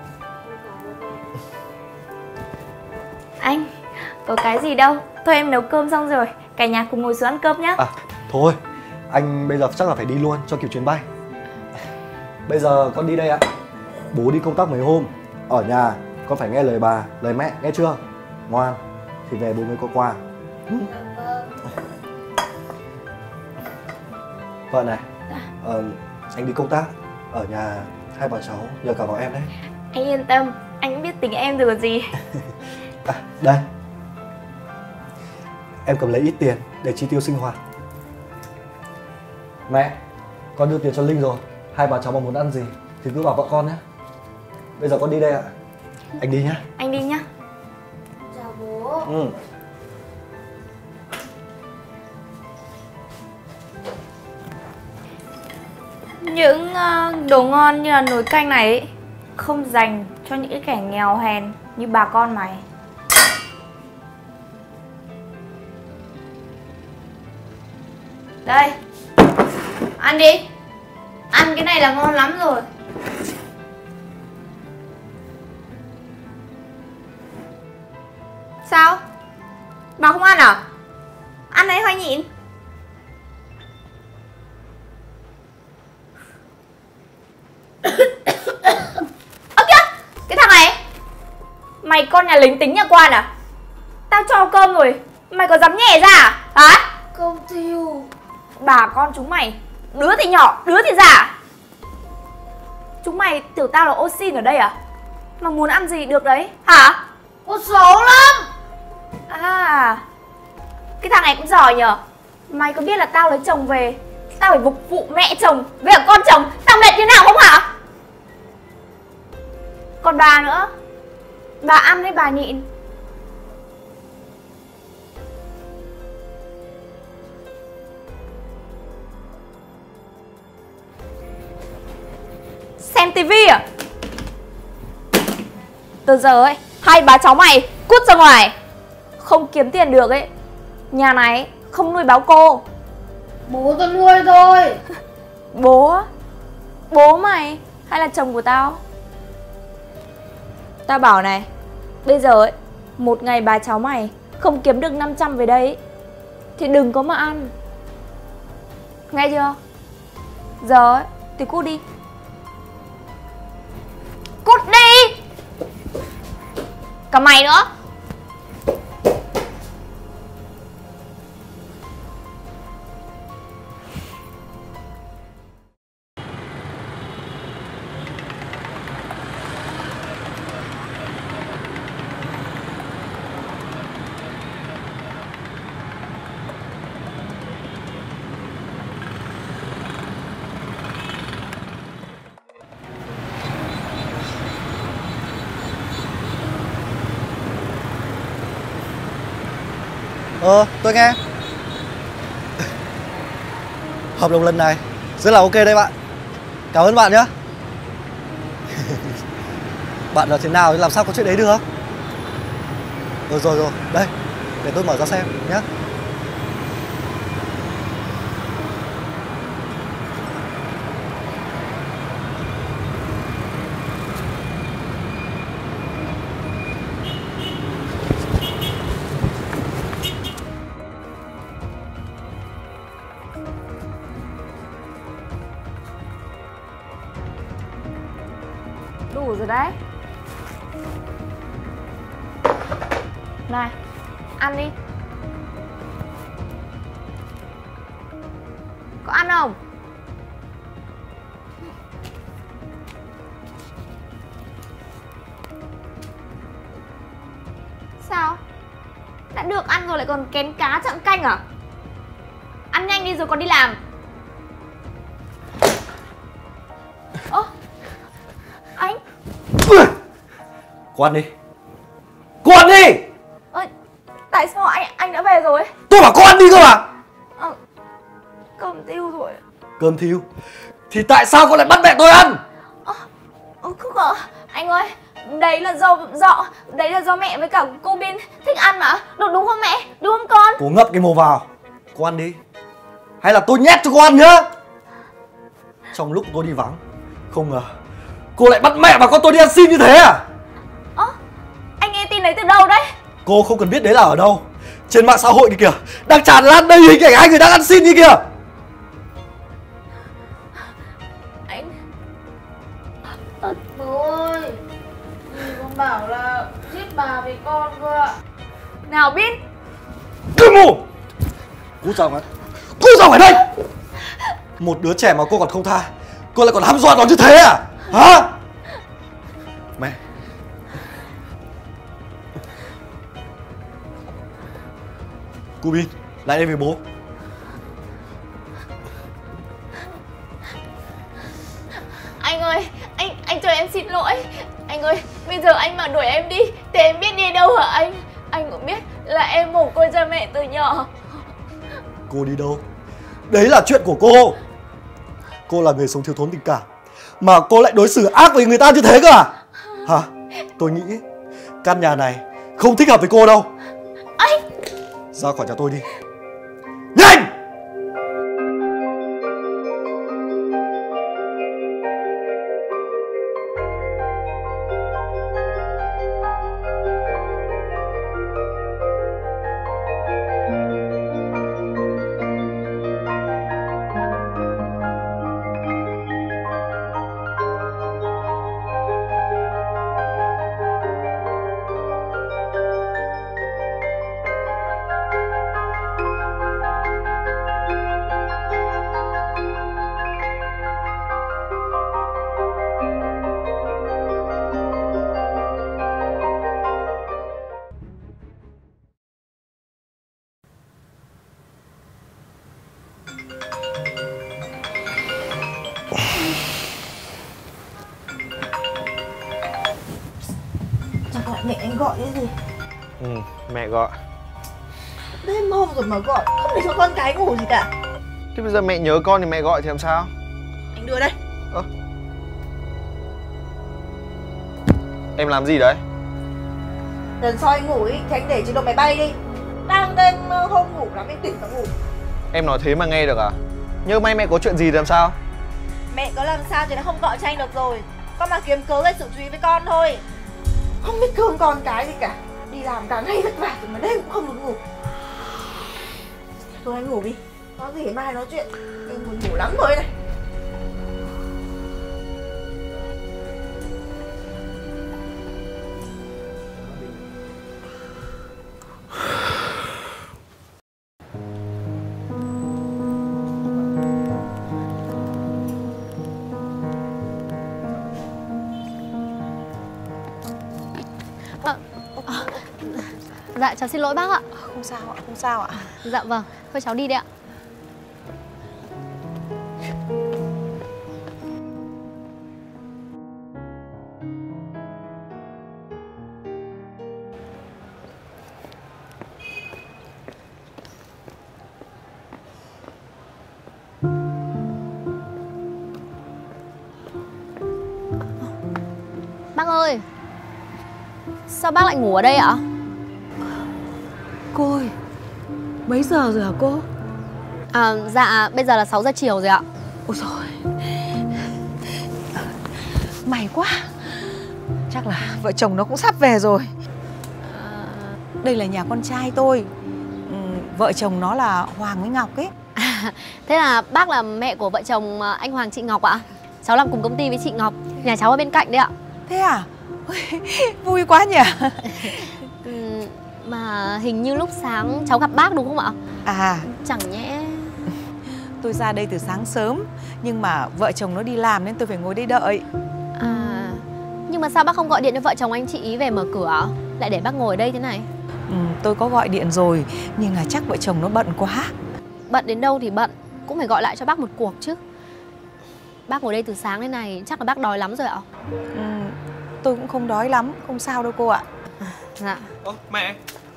Anh, có cái gì đâu. Thôi em nấu cơm xong rồi, cả nhà cùng ngồi xuống ăn cơm nhá. À, thôi, anh bây giờ chắc là phải đi luôn cho kịp chuyến bay. Bây giờ con đi đây ạ. Bố đi công tác mấy hôm. Ở nhà con phải nghe lời bà, lời mẹ, nghe chưa? Ngoan, thì về bố mới có quà. Vợ này, ờ, anh đi công tác. Ở nhà hai bà cháu nhờ cả vào em đấy. Anh yên tâm, anh biết tính em rồi còn gì. À, đây. Em cầm lấy ít tiền để chi tiêu sinh hoạt. Mẹ, con đưa tiền cho Linh rồi. Hai bà cháu mà muốn ăn gì thì cứ bảo vợ con nhé. Bây giờ con đi đây ạ. Anh đi nhá. Anh đi nhá. Chào bố. Ừ. Những uh, đồ ngon như là nồi canh này ấy, không dành cho những cái kẻ nghèo hèn như bà con mày. Đây, ăn đi. Ăn cái này là ngon lắm rồi. Sao? Bà không ăn à? Ăn đấy hay nhịn? Ơ kìa, cái thằng này. Mày con nhà lính tính nhà quan à? Tao cho cơm rồi, mày có dám nhẹ ra à? Hả? Không tiêu. Bà con chúng mày, đứa thì nhỏ, đứa thì già. Chúng mày tưởng tao là ô xin ở đây à? Mà muốn ăn gì được đấy, hả? Cô xấu lắm. À, cái thằng này cũng giỏi nhở. Mày có biết là tao lấy chồng về, tao phải phục vụ mẹ chồng với cả con chồng, tao mệt như nào không hả? Còn bà nữa, bà ăn hay bà nhịn? Xem tivi à? Từ giờ ấy, hai bà cháu mày cút ra ngoài. Không kiếm tiền được ấy, nhà này không nuôi báo cô. Bố tao nuôi thôi. Bố á? Bố mày hay là chồng của tao? Tao bảo này, bây giờ ấy, một ngày bà cháu mày không kiếm được năm trăm về đây thì đừng có mà ăn. Nghe chưa? Giờ ấy, thì cút đi. Cút đi! Cả mày nữa. Ờ, tôi nghe. Hợp đồng lần này rất là ok đây bạn. Cảm ơn bạn nhé. Bạn là thế nào thì làm sao có chuyện đấy được? Ờ rồi rồi, đây, để tôi mở ra xem nhé. Đủ rồi đấy. Này, ăn đi. Có ăn không? Sao? Đã được ăn rồi lại còn kén cá chậm canh à? Ăn nhanh đi rồi còn đi làm. Ơ, anh. Cô ăn đi. Cô ăn đi. Ơ, tại sao anh anh đã về rồi? Tôi bảo cô ăn đi cơ mà. Ờ, cơm tiêu rồi. Cơm thiếu. thì tại sao con lại bắt mẹ tôi ăn? Ơ, không có. Anh ơi, đấy là do do đấy là do mẹ với cả cô Bin thích ăn mà. Đúng đúng không mẹ? Đúng không con? Cô ngậm cái mồm vào. Cô ăn đi. Hay là tôi nhét cho cô ăn nhá. Trong lúc tôi đi vắng, không ngờ cô lại bắt mẹ và con tôi đi ăn xin như thế à? Ơ, anh nghe tin đấy từ đâu đấy? Cô không cần biết đấy là ở đâu. Trên mạng xã hội kìa, đang tràn lan đầy hình ảnh hai người đang ăn xin như kìa. Anh Thật ơi, con bảo là giết bà với con cơ ạ. Nào Bin. Câm mồm. Cút ra ngoài. Cút ra ngoài đây. Một đứa trẻ mà cô còn không tha, cô lại còn hăm dọa nó như thế à? Hả? Mẹ. Cô Bin, lại đây với bố. Anh ơi, anh anh cho em xin lỗi. Anh ơi, bây giờ anh mà đuổi em đi thì em biết đi đâu hả anh? Anh cũng biết là em mồ côi cha mẹ từ nhỏ. Cô đi đâu? Đấy là chuyện của cô. Cô là người sống thiếu thốn tình cảm mà cô lại đối xử ác với người ta như thế cơ à? Hả? Tôi nghĩ căn nhà này không thích hợp với cô đâu. Anh ra khỏi nhà tôi đi. Nhanh! Chẳng phải mẹ anh gọi cái gì? Ừ, mẹ gọi. Đêm hôm rồi mà gọi, không để cho con cái ngủ gì cả. Thế bây giờ mẹ nhớ con thì mẹ gọi thì làm sao? Anh đưa đây. Ơ, em làm gì đấy? Lần sau anh ngủ ý, thì anh để chế độ máy bay đi. Đang đêm hôm ngủ lắm anh tỉnh mà ngủ. Em nói thế mà nghe được à? Nhớ may mẹ có chuyện gì thì làm sao? Mẹ có làm sao thì nó không gọi cho anh được rồi. Con mà kiếm cớ gây sự chú ý với con thôi. Không biết thương con cái gì cả. Đi làm cả ngày vất vả rồi mà đêm cũng không được ngủ. Thôi anh ngủ đi. Có gì mai nói chuyện. Em buồn ngủ lắm rồi này. Dạ cháu xin lỗi bác ạ. Không sao ạ, không sao ạ. Dạ vâng, thôi cháu đi đây ạ. Bác ơi, sao bác lại ngủ ở đây ạ? Cô ơi, mấy giờ rồi hả cô? À, dạ bây giờ là sáu giờ chiều rồi ạ. Ôi trời, may quá. Chắc là vợ chồng nó cũng sắp về rồi. À, đây là nhà con trai tôi. Ừ, vợ chồng nó là Hoàng với Ngọc ấy. À, thế là bác là mẹ của vợ chồng anh Hoàng chị Ngọc ạ? Cháu làm cùng công ty với chị Ngọc. Nhà cháu ở bên cạnh đấy ạ. Thế à? Vui quá nhỉ. Ừ, mà hình như lúc sáng cháu gặp bác đúng không ạ? À, chẳng nhẽ tôi ra đây từ sáng sớm, nhưng mà vợ chồng nó đi làm nên tôi phải ngồi đây đợi. À, nhưng mà sao bác không gọi điện cho vợ chồng anh chị ý về mở cửa, lại để bác ngồi ở đây thế này? Ừ, tôi có gọi điện rồi, nhưng là chắc vợ chồng nó bận quá. Bận đến đâu thì bận, cũng phải gọi lại cho bác một cuộc chứ. Bác ngồi đây từ sáng thế này chắc là bác đói lắm rồi ạ. Ừ, tôi cũng không đói lắm, không sao đâu cô ạ. À, dạ. Ơ, mẹ.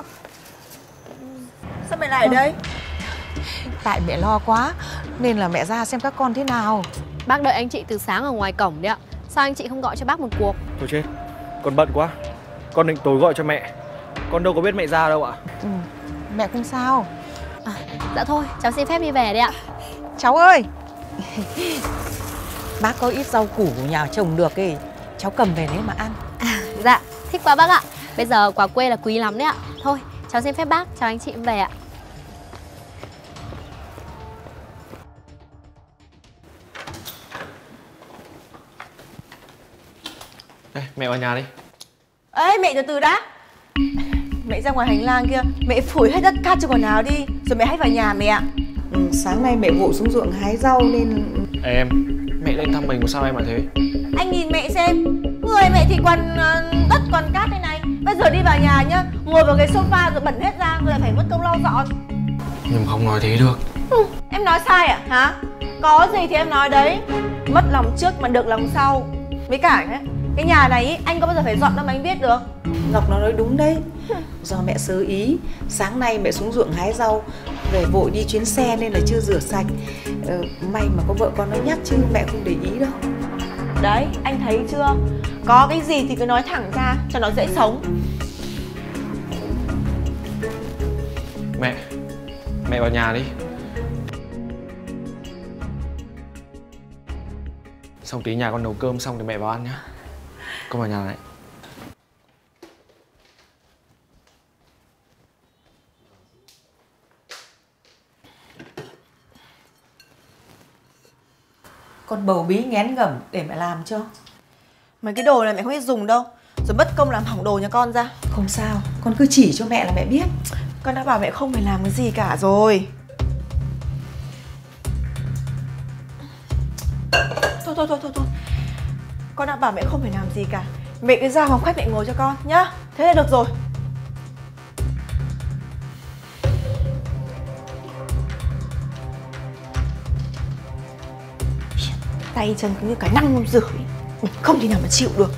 Sao mẹ lại ở đây? Tại mẹ lo quá nên là mẹ ra xem các con thế nào. Bác đợi anh chị từ sáng ở ngoài cổng đấy ạ. Sao anh chị không gọi cho bác một cuộc? Thôi chết, con bận quá. Con định tối gọi cho mẹ. Con đâu có biết mẹ ra đâu ạ. Ừ, mẹ không sao. À, dạ thôi, cháu xin phép đi về đấy ạ. Cháu ơi, bác có ít rau củ của nhà trồng được ấy, cháu cầm về đấy mà ăn. À, dạ, thích quá bác ạ. Bây giờ quà quê là quý lắm đấy ạ. Thôi, cháu xin phép bác, chào anh chị em về ạ. Đây, mẹ vào nhà đi. Ê mẹ từ từ đã. Mẹ ra ngoài hành lang kia, mẹ phủi hết đất cát cho quần áo đi, rồi mẹ hãy vào nhà mẹ ạ. Ừ, sáng nay mẹ vội xuống ruộng hái rau nên... Ê, em, mẹ lên thăm mình mà sao em lại thế? Anh nhìn mẹ xem, người mẹ thì quần uh, đất quần cát thế này. Bây giờ đi vào nhà nhá, ngồi vào cái sofa rồi bẩn hết ra, rồi lại phải mất công lau dọn. Nhưng không nói thế được. Ừ, em nói sai à hả? Có gì thì em nói đấy. Mất lòng trước mà được lòng sau. Với cả ấy, cái nhà này ý, anh có bao giờ phải dọn đâu mà anh biết được. Ngọc nó nói đúng đấy. Do mẹ sơ ý, sáng nay mẹ xuống ruộng hái rau, về vội đi chuyến xe nên là chưa rửa sạch. ờ, May mà có vợ con nó nhắc chứ mẹ không để ý đâu. Đấy, anh thấy chưa? Có cái gì thì cứ nói thẳng ra cho nó dễ sống. Mẹ, mẹ vào nhà đi. Xong tí nhà con nấu cơm xong thì mẹ vào ăn nhá. Con vào nhà này. Con bầu bí nghén ngẩm để mẹ làm cho. Mấy cái đồ này mẹ không biết dùng đâu, rồi mất công làm hỏng đồ nhà con ra. Không sao, con cứ chỉ cho mẹ là mẹ biết. Con đã bảo mẹ không phải làm cái gì cả rồi. Thôi thôi thôi thôi thôi. Con đã bảo mẹ không phải làm gì cả. Mẹ cứ ra phòng khách mẹ ngồi cho con nhá. Thế là được rồi. Tay chân cứ như cái năng không rửa ấy. Không thể nào mà chịu được.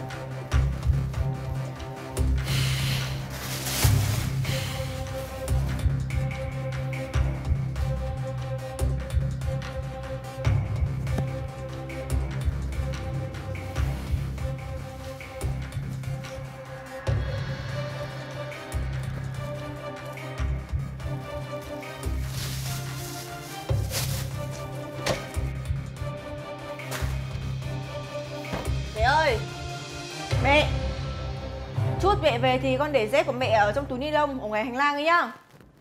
Mẹ ơi, mẹ, chút mẹ về thì con để dép của mẹ ở trong túi ni lông ở ngoài hành lang ấy nhá.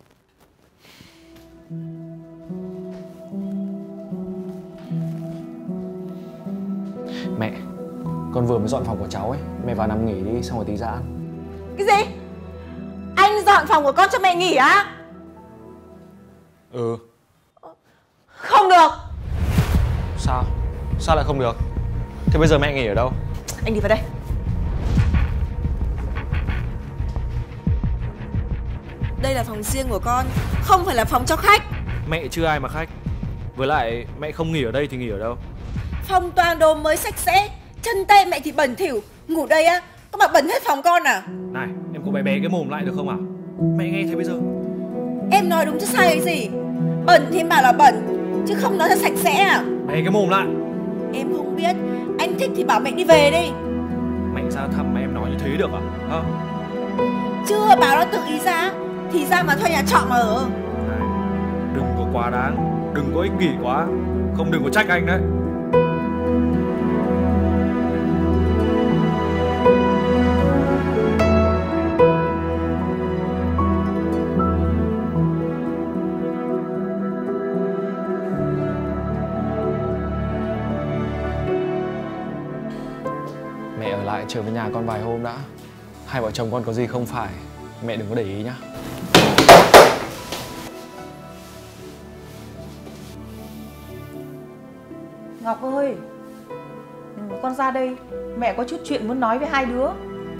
Mẹ, con vừa mới dọn phòng của cháu ấy. Mẹ vào nằm nghỉ đi, xong rồi tí ra ăn. Cái gì? Anh dọn phòng của con cho mẹ nghỉ á? Ừ. Không được. Sao? Sao lại không được? Thế bây giờ mẹ nghỉ ở đâu? Anh đi vào đây. Đây là phòng riêng của con, không phải là phòng cho khách. Mẹ chưa ai mà khách. Với lại mẹ không nghỉ ở đây thì nghỉ ở đâu? Phòng toàn đồ mới sạch sẽ, chân tay mẹ thì bẩn thỉu. Ngủ đây á, có mà bẩn hết phòng con à? Này, em có bé bé cái mồm lại được không à? Mẹ nghe thấy bây giờ. Em nói đúng chứ sai cái gì? Bẩn thì em bảo là bẩn, chứ không nói là sạch sẽ à? Bé cái mồm lại. Em không biết, anh thích thì bảo mẹ đi về đi. Mẹ ra thăm mà em nói như thế được à? Hả? Chưa bảo nó tự ý ra, thì ra mà thuê nhà trọ mà ở. Này, đừng có quá đáng, đừng có ích kỷ quá. Không đừng có trách anh đấy. Mẹ ở lại chơi với nhà con vài hôm đã. Hai vợ chồng con có gì không phải, mẹ đừng có để ý nhá. Ngọc ơi, ừ, con ra đây, mẹ có chút chuyện muốn nói với hai đứa.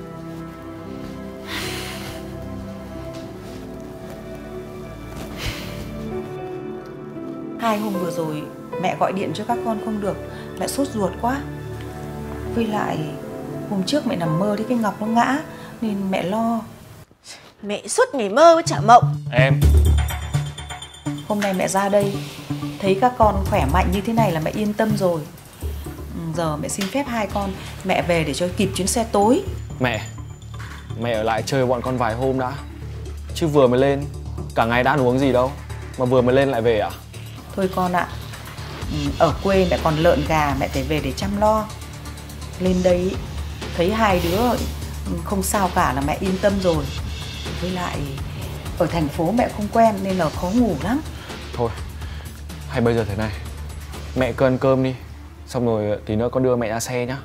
Hai hôm vừa rồi mẹ gọi điện cho các con không được, mẹ sốt ruột quá. Với lại hôm trước mẹ nằm mơ thấy cái Ngọc nó ngã nên mẹ lo. Mẹ suốt ngày mơ với chả mộng. Em. Hôm nay mẹ ra đây thấy các con khỏe mạnh như thế này là mẹ yên tâm rồi. Ừ, giờ mẹ xin phép hai con mẹ về để cho kịp chuyến xe tối. Mẹ, mẹ ở lại chơi bọn con vài hôm đã. Chứ vừa mới lên, cả ngày đã ăn uống gì đâu mà vừa mới lên lại về à? Thôi con ạ, ừ, ở quê mẹ còn lợn gà, mẹ phải về để chăm lo. Lên đây thấy hai đứa không sao cả là mẹ yên tâm rồi. Với lại ở thành phố mẹ không quen nên là khó ngủ lắm. Thôi, hay bây giờ thế này, mẹ cứ ăn cơm đi, xong rồi tí nữa con đưa mẹ ra xe nhá.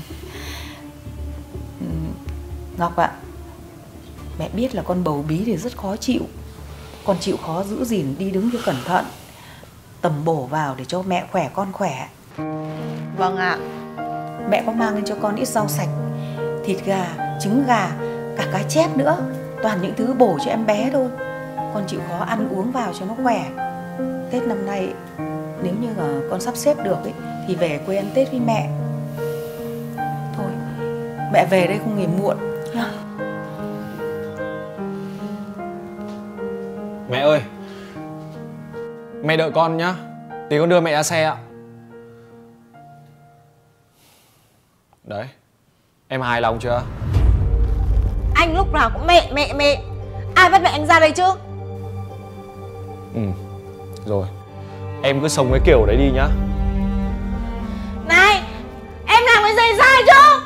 Ừ, Ngọc ạ, mẹ biết là con bầu bí thì rất khó chịu. Con chịu khó giữ gìn đi đứng cho cẩn thận, tầm bổ vào để cho mẹ khỏe con khỏe. Vâng ạ. Mẹ có mang lên cho con ít rau sạch, thịt gà, trứng gà, cả cá chép nữa. Toàn những thứ bổ cho em bé thôi. Con chịu khó ăn uống vào cho nó khỏe. Tết năm nay nếu như là con sắp xếp được ấy, thì về quê ăn Tết với mẹ. Thôi, mẹ về đây không nghỉ muộn nhá. Mẹ ơi, mẹ đợi con nhá, tí con đưa mẹ ra xe ạ. Đấy, em hài lòng chưa? Anh lúc nào cũng mẹ mẹ mẹ. Ai bắt mẹ anh ra đây chứ? Ừ, rồi, em cứ sống cái kiểu đấy đi nhá. Này, em làm cái gì sai chứ?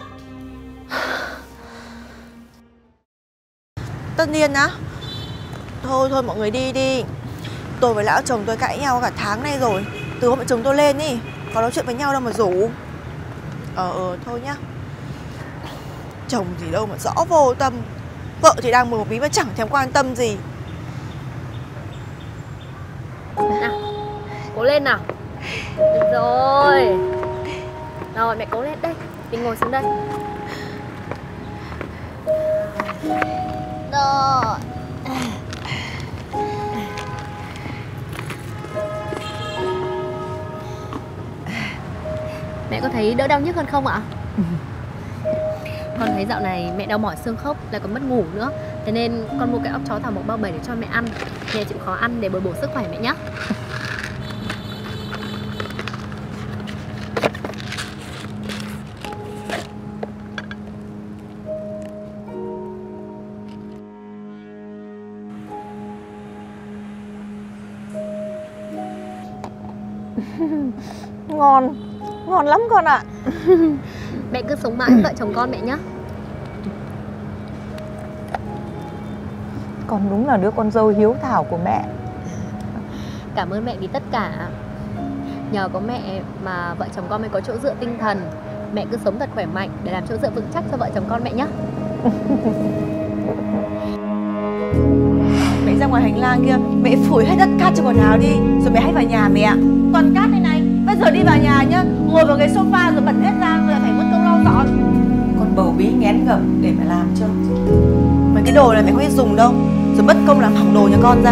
Tất nhiên á. Thôi thôi mọi người đi đi. Tôi với lão chồng tôi cãi nhau cả tháng nay rồi. Từ hôm mẹ chồng tôi lên ý, có nói chuyện với nhau đâu mà rủ. Ờ ờ thôi nhá. Chồng gì đâu mà rõ vô tâm. Vợ thì đang bầu bí mà chẳng thèm quan tâm gì. Nào, cố lên nào. Được rồi. Rồi mẹ cố lên đây, mình ngồi xuống đây. Rồi. Mẹ có thấy đỡ đau nhức hơn không ạ? Con thấy dạo này mẹ đau mỏi xương khớp, lại còn mất ngủ nữa. Thế nên con mua cái óc chó thảo mộc bao bầy để cho mẹ ăn. Mẹ chịu khó ăn để bồi bổ sức khỏe mẹ nhé. Ngon, ngon lắm con ạ. Mẹ cứ sống mãi vợ chồng con mẹ nhé. Con đúng là đứa con dâu hiếu thảo của mẹ. Cảm ơn mẹ vì tất cả. Nhờ có mẹ mà vợ chồng con mới có chỗ dựa tinh thần. Mẹ cứ sống thật khỏe mạnh để làm chỗ dựa vững chắc cho vợ chồng con mẹ nhé. Mẹ ra ngoài hành lang kia, mẹ phủi hết đất cát cho quần áo đi, rồi mẹ hãy vào nhà mẹ. Toàn cát đây này, bây giờ đi vào nhà nhá, ngồi vào cái sofa rồi bật hết ra, rồi phải mất công lau dọn. Con bầu bí nghén ngầm để mà làm chưa? Mấy cái đồ này mẹ không biết dùng đâu, rồi mất công làm hỏng đồ nhà con ra.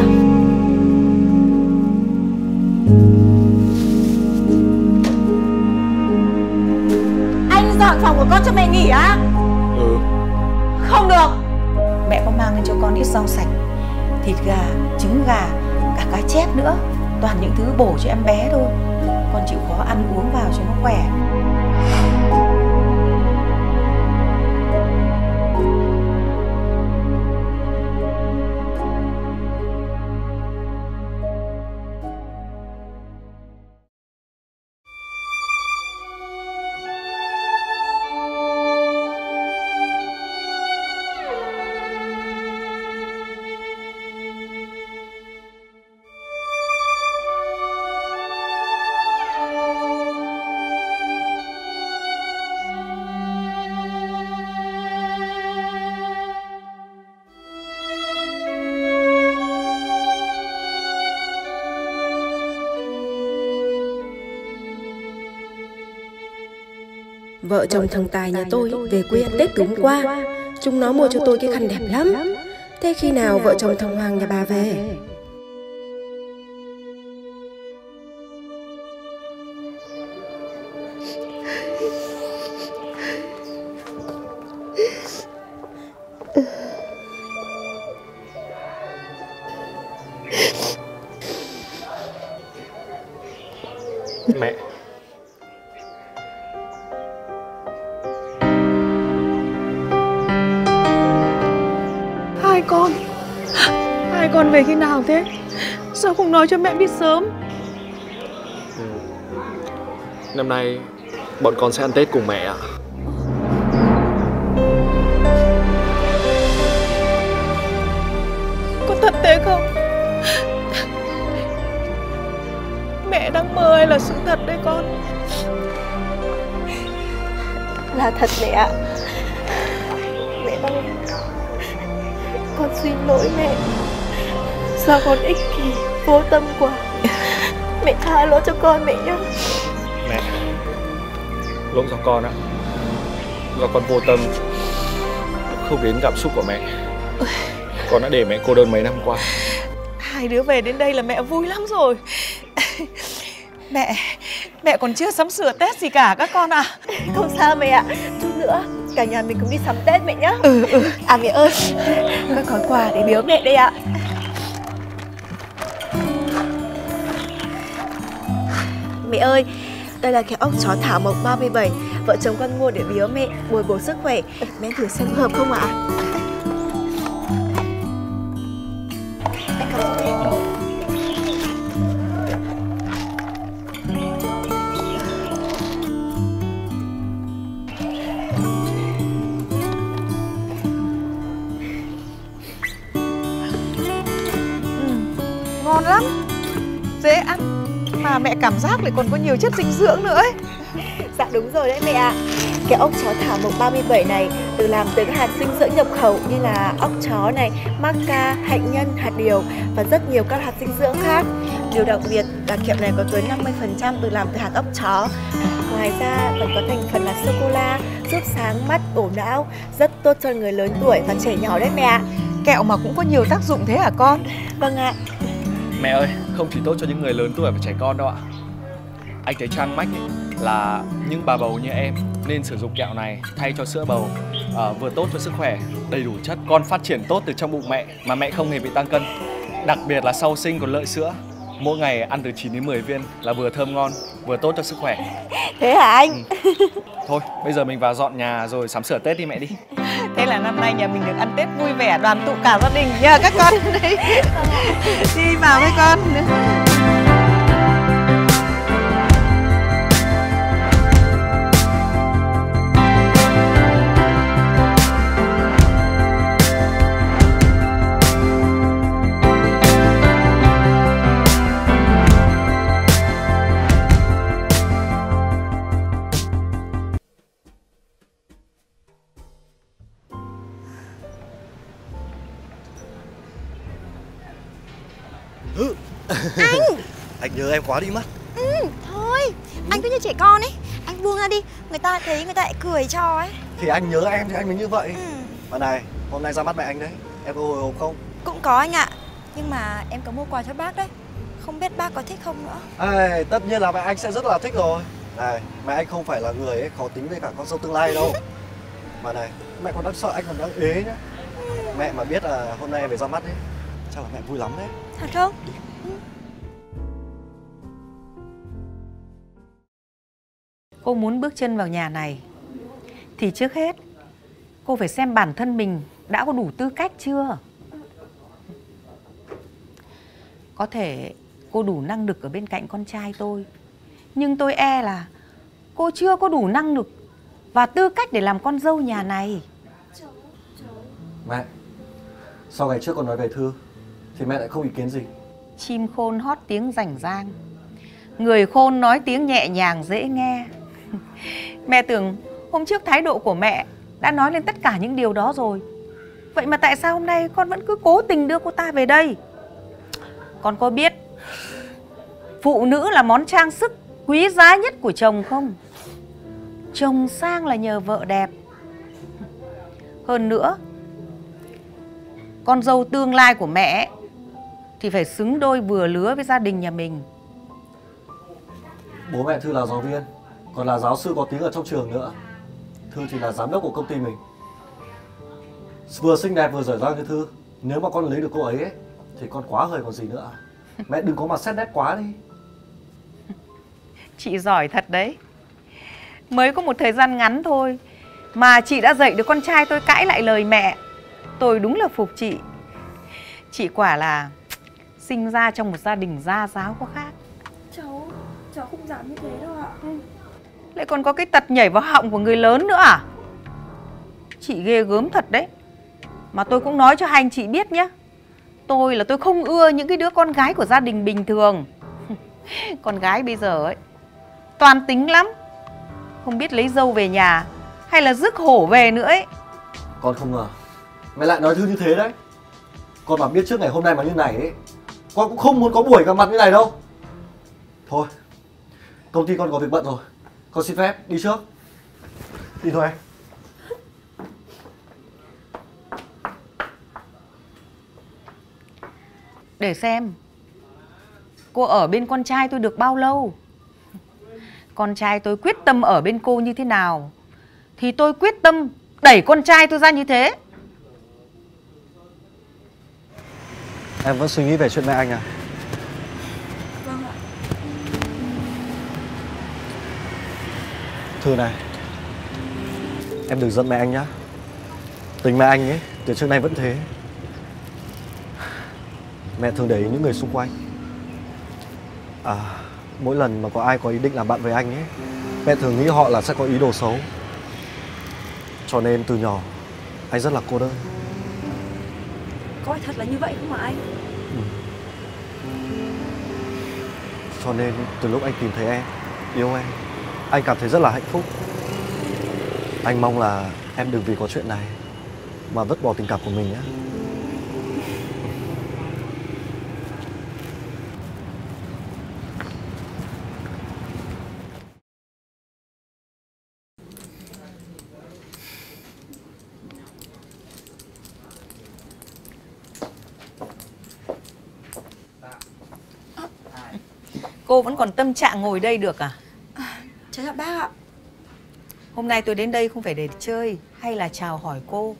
Anh dọn phòng của con cho mẹ nghỉ á? Ừ. Không được. Mẹ có mang lên cho con ít rau sạch, thịt gà, trứng gà, cả cá chép nữa. Toàn những thứ bổ cho em bé thôi. Con chịu khó ăn uống vào cho nó khỏe. Vợ chồng thằng Tài nhà tôi về quê ăn Tết từ hôm qua. Chúng nó mua cho tôi cái khăn đẹp lắm. Thế khi nào vợ chồng thằng Hoàng nhà bà về? Mẹ. Hai con Hai con về khi nào thế? Sao không nói cho mẹ biết sớm? Ừ. Năm nay bọn con sẽ ăn Tết cùng mẹ ạ. Có thật thế không? Mẹ đang mơ hay là sự thật đấy con? Là thật mẹ ạ. Mẹ đang... Con xin lỗi mẹ. Sao con ích kỷ, vô tâm quá. Mẹ tha lỗi cho con mẹ nhé. Mẹ, lỗi do con ạ. Do con vô tâm, không đến cảm xúc của mẹ. Con đã để mẹ cô đơn mấy năm qua. Hai đứa về đến đây là mẹ vui lắm rồi. Mẹ, mẹ còn chưa sắm sửa Tết gì cả các con ạ. À? Không sao mẹ ạ. Chút nữa cả nhà mình cùng đi sắm Tết mẹ nhé. Ừ, ừ. À mẹ ơi, con có quà để biếu mẹ đây ạ. Mẹ ơi, đây là cái ốc chó thảo mộc ba mươi bảy. Vợ chồng con mua để biếu mẹ, bồi bổ sức khỏe. Mẹ thử xem có hợp không ạ? Em cảm ơn mẹ. Ngon lắm, dễ ăn, mà mẹ cảm giác lại còn có nhiều chất dinh dưỡng nữa ấy. Dạ đúng rồi đấy mẹ ạ. Cái ốc chó thảo mộc ba mươi bảy này được làm từ các hạt dinh dưỡng nhập khẩu như là ốc chó này, maca, hạnh nhân, hạt điều và rất nhiều các hạt dinh dưỡng khác. Điều đặc biệt là kẹo này có tới năm mươi phần trăm được làm từ hạt ốc chó. Ngoài ra còn có thành phần là sô-cô-la, giúp sáng mắt, bổ não, rất tốt cho người lớn tuổi và trẻ nhỏ đấy mẹ ạ. Kẹo mà cũng có nhiều tác dụng thế hả con? Vâng ạ. Mẹ ơi, không chỉ tốt cho những người lớn tuổi và trẻ con đâu ạ. Anh thấy Trang mách ấy, là những bà bầu như em nên sử dụng kẹo này thay cho sữa bầu. À, vừa tốt cho sức khỏe, đầy đủ chất, con phát triển tốt từ trong bụng mẹ mà mẹ không hề bị tăng cân. Đặc biệt là sau sinh còn lợi sữa. Mỗi ngày ăn từ chín đến mười viên là vừa thơm ngon, vừa tốt cho sức khỏe. Thế hả anh? Ừ. Thôi, bây giờ mình vào dọn nhà rồi sắm sửa Tết đi mẹ đi. Thế là năm nay nhà mình được ăn Tết vui vẻ, đoàn tụ cả gia đình nhờ các con. Đấy. Đi vào với con. Anh Anh nhớ em quá đi mất. Ừ, thôi anh cứ như trẻ con ấy. Anh buông ra đi, người ta thấy người ta lại cười cho ấy. Thì anh nhớ em thì anh mới như vậy. Ừ. Mà này, hôm nay ra mắt mẹ anh đấy, em có hồi hộp không? Cũng có anh ạ. Nhưng mà em có mua quà cho bác đấy. Không biết bác có thích không nữa. À, tất nhiên là mẹ anh sẽ rất là thích rồi. Này, mẹ anh không phải là người ấy khó tính với cả con dâu tương lai đâu. Mà này, mẹ còn đang sợ anh còn đang ế nhá. Mẹ mà biết là hôm nay về ra mắt ấy, chắc là mẹ vui lắm đấy. Thật không? Ừ. Cô muốn bước chân vào nhà này thì trước hết cô phải xem bản thân mình đã có đủ tư cách chưa. Có thể cô đủ năng lực ở bên cạnh con trai tôi, nhưng tôi e là cô chưa có đủ năng lực và tư cách để làm con dâu nhà này. Mẹ, sau ngày trước con nói về Thư thì mẹ lại không ý kiến gì. Chim khôn hót tiếng rảnh rang, người khôn nói tiếng nhẹ nhàng dễ nghe. Mẹ tưởng hôm trước thái độ của mẹ đã nói lên tất cả những điều đó rồi. Vậy mà tại sao hôm nay con vẫn cứ cố tình đưa cô ta về đây? Con có biết phụ nữ là món trang sức quý giá nhất của chồng không? Chồng sang là nhờ vợ đẹp. Hơn nữa, con dâu tương lai của mẹ thì phải xứng đôi vừa lứa với gia đình nhà mình. Bố mẹ Thư là giáo viên, còn là giáo sư có tiếng ở trong trường nữa. Thư thì là giám đốc của công ty mình. Vừa xinh đẹp vừa giỏi giang như Thư, nếu mà con lấy được cô ấy, ấy thì con quá hời còn gì nữa. Mẹ đừng có mà xét nét quá đi. Chị giỏi thật đấy. Mới có một thời gian ngắn thôi mà chị đã dạy được con trai tôi cãi lại lời mẹ. Tôi đúng là phục chị. Chị quả là sinh ra trong một gia đình gia giáo có khác. Cháu, cháu không dám như thế đâu ạ. Ừ. Lại còn có cái tật nhảy vào họng của người lớn nữa à? Chị ghê gớm thật đấy. Mà tôi cũng nói cho hai anh chị biết nhé. Tôi là tôi không ưa những cái đứa con gái của gia đình bình thường. Con gái bây giờ ấy toàn tính lắm. Không biết lấy dâu về nhà hay là rước hổ về nữa ấy. Con không ngờ mẹ lại nói thư như thế đấy. Con mà biết trước ngày hôm nay mà như này ấy, con cũng không muốn có buổi gặp mặt như này đâu. Thôi, công ty con có việc bận rồi, con xin phép đi trước. Đi thôi em. Để xem cô ở bên con trai tôi được bao lâu. Con trai tôi quyết tâm ở bên cô như thế nào thì tôi quyết tâm đẩy con trai tôi ra như thế. Em vẫn suy nghĩ về chuyện mẹ anh à? Vâng ạ. Thư này, em đừng giận mẹ anh nhá. Tình mẹ anh ấy từ trước nay vẫn thế. Mẹ thường để ý những người xung quanh. À, mỗi lần mà có ai có ý định làm bạn với anh ấy, mẹ thường nghĩ họ là sẽ có ý đồ xấu. Cho nên từ nhỏ anh rất là cô đơn. Có phải thật là như vậy không hả anh? Ừ. Cho nên từ lúc anh tìm thấy em, yêu em, anh cảm thấy rất là hạnh phúc. Anh mong là em đừng vì có chuyện này mà vứt bỏ tình cảm của mình nhé. Cô vẫn còn tâm trạng ngồi đây được à? À, cháu chào bác ạ. Hôm nay tôi đến đây không phải để chơi hay là chào hỏi cô.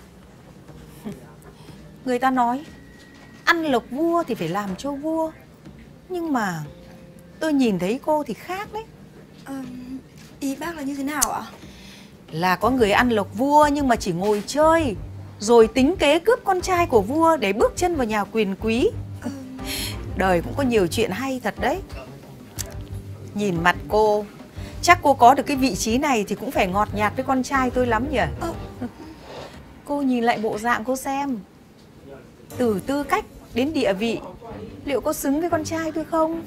Người ta nói ăn lộc vua thì phải làm cho vua. Nhưng mà tôi nhìn thấy cô thì khác đấy. À, ý bác là như thế nào ạ? Là có người ăn lộc vua nhưng mà chỉ ngồi chơi, rồi tính kế cướp con trai của vua để bước chân vào nhà quyền quý. À... Đời cũng có nhiều chuyện hay thật đấy. Nhìn mặt cô, chắc cô có được cái vị trí này thì cũng phải ngọt nhạt với con trai tôi lắm nhỉ? À... Cô nhìn lại bộ dạng cô xem, từ tư cách đến địa vị, liệu có xứng với con trai tôi không?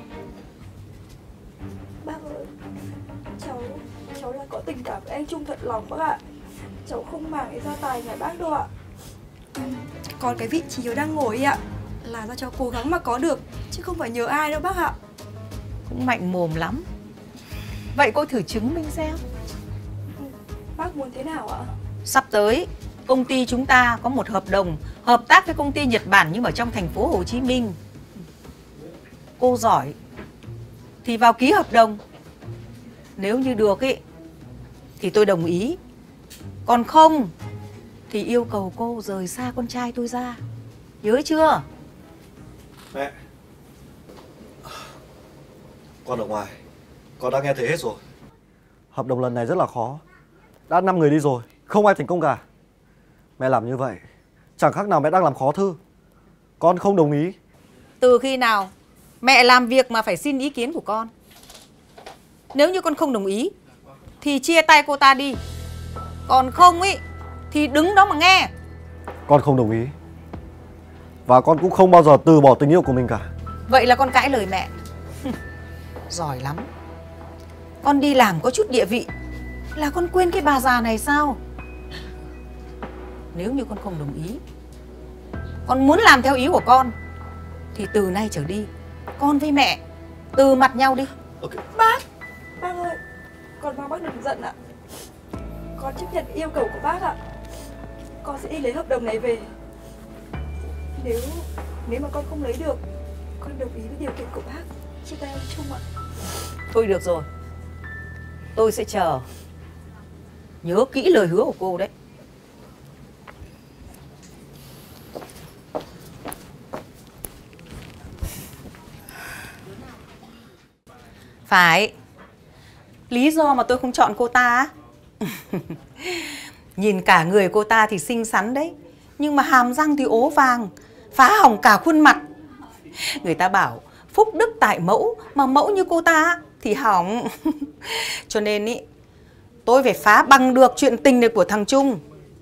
Bác ơi, cháu, cháu là có tình cảm với anh Trung thật lòng bác ạ. Cháu không màng cái gia tài nhà bác đâu ạ. Ừ, còn cái vị trí cháu đang ngồi ạ là do cháu cố gắng mà có được, chứ không phải nhờ ai đâu bác ạ. Cũng mạnh mồm lắm. Vậy cô thử chứng minh xem. Bác muốn thế nào ạ? Sắp tới công ty chúng ta có một hợp đồng hợp tác với công ty Nhật Bản nhưng ở trong thành phố Hồ Chí Minh. Cô giỏi thì vào ký hợp đồng. Nếu như được ý thì tôi đồng ý. Còn không thì yêu cầu cô rời xa con trai tôi ra. Nhớ chưa? Mẹ, con ở ngoài, con đã nghe thấy hết rồi. Hợp đồng lần này rất là khó. Đã năm người đi rồi, không ai thành công cả. Mẹ làm như vậy chẳng khác nào mẹ đang làm khó Thư. Con không đồng ý. Từ khi nào mẹ làm việc mà phải xin ý kiến của con? Nếu như con không đồng ý thì chia tay cô ta đi. Còn không ý thì đứng đó mà nghe. Con không đồng ý. Và con cũng không bao giờ từ bỏ tình yêu của mình cả. Vậy là con cãi lời mẹ. Giỏi lắm. Con đi làm có chút địa vị là con quên cái bà già này sao? Nếu như con không đồng ý, con muốn làm theo ý của con, thì từ nay trở đi con với mẹ từ mặt nhau đi. Okay. Bác, bác ơi, con mong bác đừng giận ạ. Con chấp nhận yêu cầu của bác ạ. Con sẽ đi lấy hợp đồng này về. Nếu nếu mà con không lấy được, con đồng ý với điều kiện của bác, chia tay ông Trung ạ. Thôi được rồi, tôi sẽ chờ. Nhớ kỹ lời hứa của cô đấy. Phải. Lý do mà tôi không chọn cô ta nhìn cả người cô ta thì xinh xắn đấy, nhưng mà hàm răng thì ố vàng, phá hỏng cả khuôn mặt. Người ta bảo phúc đức tại mẫu, mà mẫu như cô ta thì hỏng. Cho nên ý, tôi phải phá bằng được chuyện tình này của thằng Trung.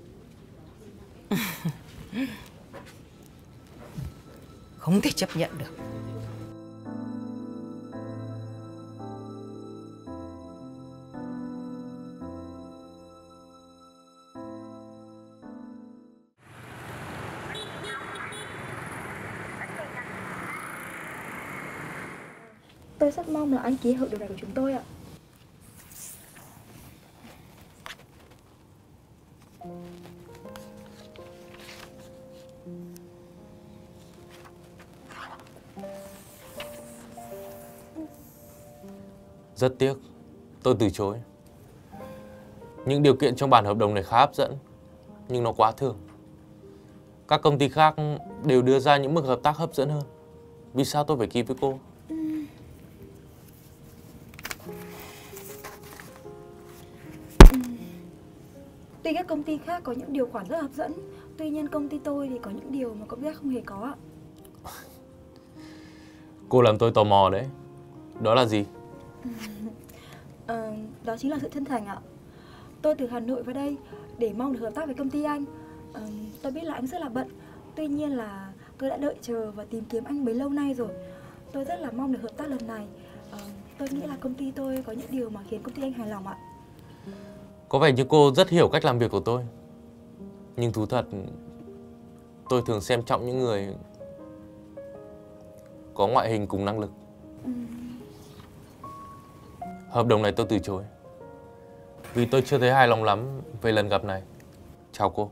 Không thể chấp nhận được. Tôi rất mong là anh ký hợp đồng này của chúng tôi ạ. Rất tiếc, tôi từ chối. Những điều kiện trong bản hợp đồng này khá hấp dẫn, nhưng nó quá thường. Các công ty khác đều đưa ra những mức hợp tác hấp dẫn hơn. Vì sao tôi phải ký với cô? Tuy các công ty khác có những điều khoản rất hấp dẫn, tuy nhiên công ty tôi thì có những điều mà công ty khác không hề có ạ. Cô làm tôi tò mò đấy. Đó là gì? Ờ, đó chính là sự chân thành ạ. Tôi từ Hà Nội vào đây để mong được hợp tác với công ty anh. Ờ, tôi biết là anh rất là bận, tuy nhiên là tôi đã đợi chờ và tìm kiếm anh bấy lâu nay rồi. Tôi rất là mong được hợp tác lần này. Ờ, tôi nghĩ là công ty tôi có những điều mà khiến công ty anh hài lòng ạ. Có vẻ như cô rất hiểu cách làm việc của tôi. Nhưng thú thật, tôi thường xem trọng những người có ngoại hình cùng năng lực. Ừ. Hợp đồng này tôi từ chối, vì tôi chưa thấy hài lòng lắm về lần gặp này. Chào cô.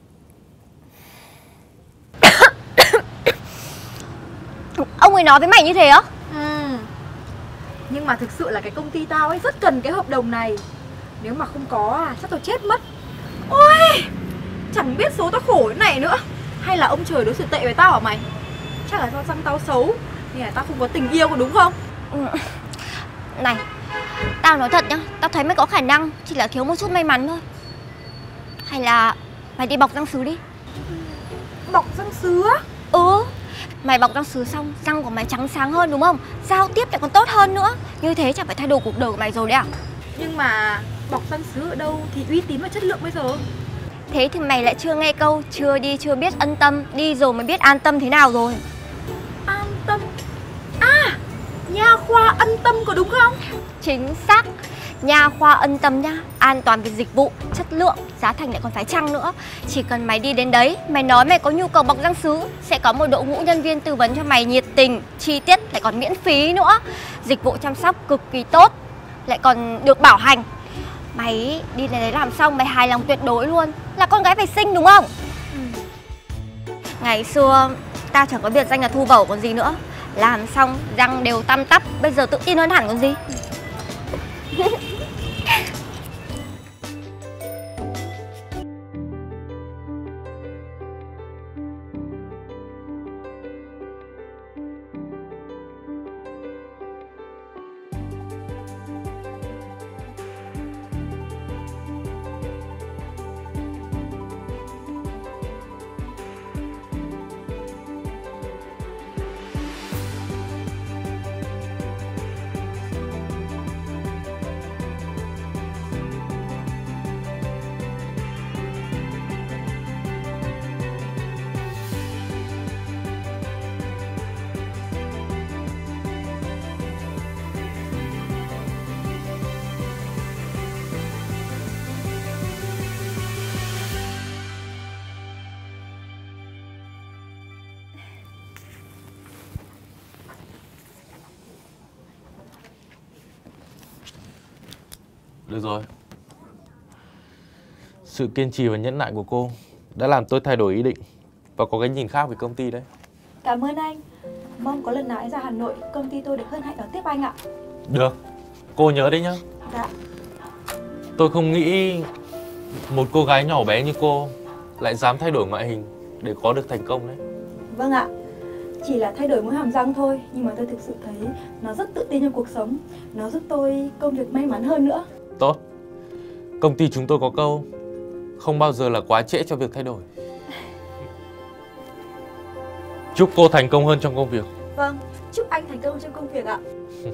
Ông ấy nói với mày như thế á? Ừ. Nhưng mà thực sự là cái công ty tao ấy rất cần cái hợp đồng này. Nếu mà không có à, chắc tao chết mất. Ôi, chẳng biết số tao khổ thế này nữa. Hay là ông trời đối xử tệ với tao hả mày? Chắc là do răng tao xấu, nên là tao không có tình yêu, có đúng không? Ừ. Này, tao nói thật nhá, tao thấy mày có khả năng, chỉ là thiếu một chút may mắn thôi. Hay là mày đi bọc răng sứ đi. Bọc răng sứ á? Ừ, mày bọc răng sứ xong, răng của mày trắng sáng hơn đúng không? Giao tiếp lại còn tốt hơn nữa. Như thế chẳng phải thay đổi cuộc đời của mày rồi đấy à? Nhưng mà bọc răng sứ ở đâu thì uy tín và chất lượng bây giờ? Thế thì mày lại chưa nghe câu chưa đi chưa biết ân tâm, đi rồi mới biết an tâm thế nào rồi. An tâm? À, nha khoa Ân Tâm có đúng không? Chính xác, nha khoa Ân Tâm nhá. An toàn về dịch vụ, chất lượng, giá thành lại còn phải chăng nữa. Chỉ cần mày đi đến đấy, mày nói mày có nhu cầu bọc răng sứ, sẽ có một đội ngũ nhân viên tư vấn cho mày nhiệt tình, chi tiết, lại còn miễn phí nữa. Dịch vụ chăm sóc cực kỳ tốt, lại còn được bảo hành. Mày đi đến đấy làm xong mày hài lòng tuyệt đối luôn. Là con gái phải xinh đúng không? Ừ. Ngày xưa tao chẳng có biệt danh là thu vẩu còn gì nữa. Làm xong răng đều tăm tắp, bây giờ tự tin hơn hẳn còn gì. Được rồi. Sự kiên trì và nhẫn nại của cô đã làm tôi thay đổi ý định và có cái nhìn khác về công ty đấy. Cảm ơn anh. Mong có lần nào anh ra Hà Nội, công ty tôi được hân hạnh đón tiếp anh ạ. Được, cô nhớ đấy nhá. Dạ. Tôi không nghĩ một cô gái nhỏ bé như cô lại dám thay đổi ngoại hình để có được thành công đấy. Vâng ạ. Chỉ là thay đổi mỗi hàm răng thôi, nhưng mà tôi thực sự thấy nó rất tự tin trong cuộc sống. Nó giúp tôi công việc may mắn hơn nữa. Tốt. Công ty chúng tôi có câu không bao giờ là quá trễ cho việc thay đổi. Chúc cô thành công hơn trong công việc. Vâng, chúc anh thành công trong công việc ạ.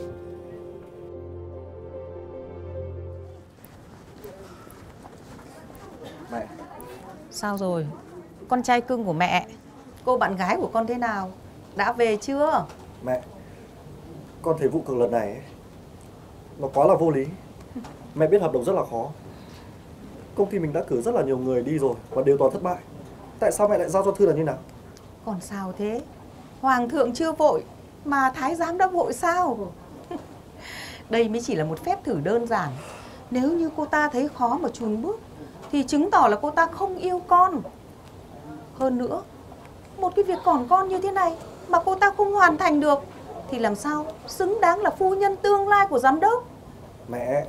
Mẹ. Sao rồi? Con trai cưng của mẹ, cô bạn gái của con thế nào? Đã về chưa? Mẹ, con thấy vụ cược lần này ấy, nó quá là vô lý. Mẹ biết hợp đồng rất là khó. Công ty mình đã cử rất là nhiều người đi rồi và đều toàn thất bại. Tại sao mẹ lại giao cho Thư là như nào? Còn sao thế? Hoàng thượng chưa vội mà thái giám đã vội sao? Đây mới chỉ là một phép thử đơn giản. Nếu như cô ta thấy khó mà chùn bước thì chứng tỏ là cô ta không yêu con. Hơn nữa, một cái việc còn con như thế này mà cô ta không hoàn thành được thì làm sao xứng đáng là phu nhân tương lai của giám đốc. Mẹ.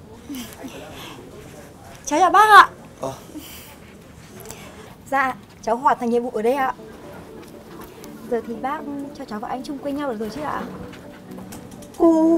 Cháu chào bác ạ. À. Dạ, cháu hoàn thành nhiệm vụ ở đây ạ. Giờ thì bác cho cháu và anh chung quen nhau được rồi chứ ạ? Cô...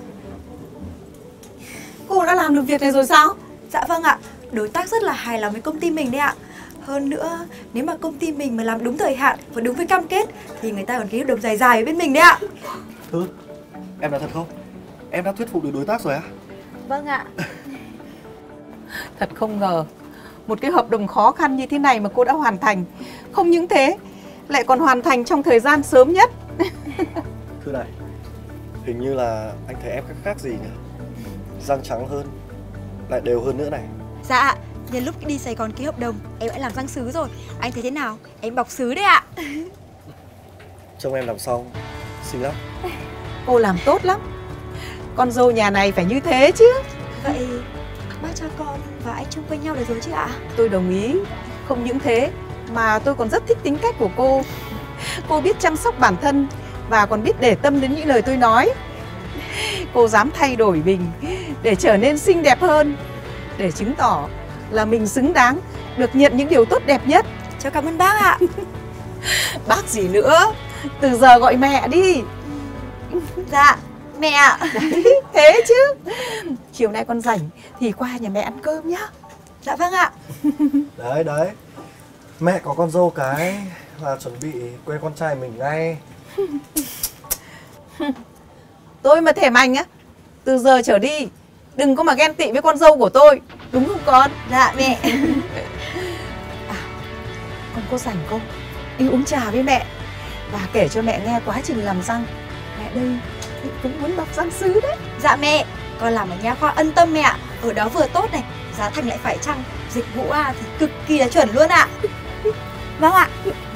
Cô đã làm được việc này rồi sao? Dạ vâng ạ. Đối tác rất là hài lòng với công ty mình đấy ạ. Hơn nữa, nếu mà công ty mình mà làm đúng thời hạn và đúng với cam kết thì người ta còn ký hợp đồng dài dài với bên mình đấy ạ. Thư, em nói thật không? Em đã thuyết phục được đối tác rồi á? Vâng ạ. Thật không ngờ, một cái hợp đồng khó khăn như thế này mà cô đã hoàn thành. Không những thế, lại còn hoàn thành trong thời gian sớm nhất. Thư này, hình như là anh thấy em khác khác gì nhỉ? Răng trắng hơn, lại đều hơn nữa này. Dạ, nhân lúc đi Sài Gòn ký hợp đồng, em đã làm răng sứ rồi. Anh thấy thế nào? Em bọc sứ đấy ạ. Trông em làm xong, xinh lắm. Cô làm tốt lắm. Con dâu nhà này phải như thế chứ. Vậy bác cho con và anh chung quen nhau được rồi chứ ạ? Tôi đồng ý. Không những thế mà tôi còn rất thích tính cách của cô. Cô biết chăm sóc bản thân và còn biết để tâm đến những lời tôi nói. Cô dám thay đổi mình để trở nên xinh đẹp hơn, để chứng tỏ là mình xứng đáng được nhận những điều tốt đẹp nhất. Cháu cảm ơn bác ạ. Bác gì nữa, từ giờ gọi mẹ đi. Dạ, mẹ ạ. Đấy, thế chứ. Chiều nay con rảnh thì qua nhà mẹ ăn cơm nhá. Dạ vâng ạ. Đấy đấy, mẹ có con dâu cái là chuẩn bị quen con trai mình ngay. Tôi mà thèm anh á, từ giờ trở đi đừng có mà ghen tị với con dâu của tôi, đúng không con? Dạ mẹ. À, con có rảnh không? Đi uống trà với mẹ và kể cho mẹ nghe quá trình làm răng. Mẹ đây thì cũng muốn bọc răng sứ đấy. Dạ mẹ, con làm ở nha khoa Ân Tâm mẹ ạ. Ở đó vừa tốt này, giá thành lại phải chăng, dịch vụ à thì cực kỳ là chuẩn luôn ạ. Vâng ạ.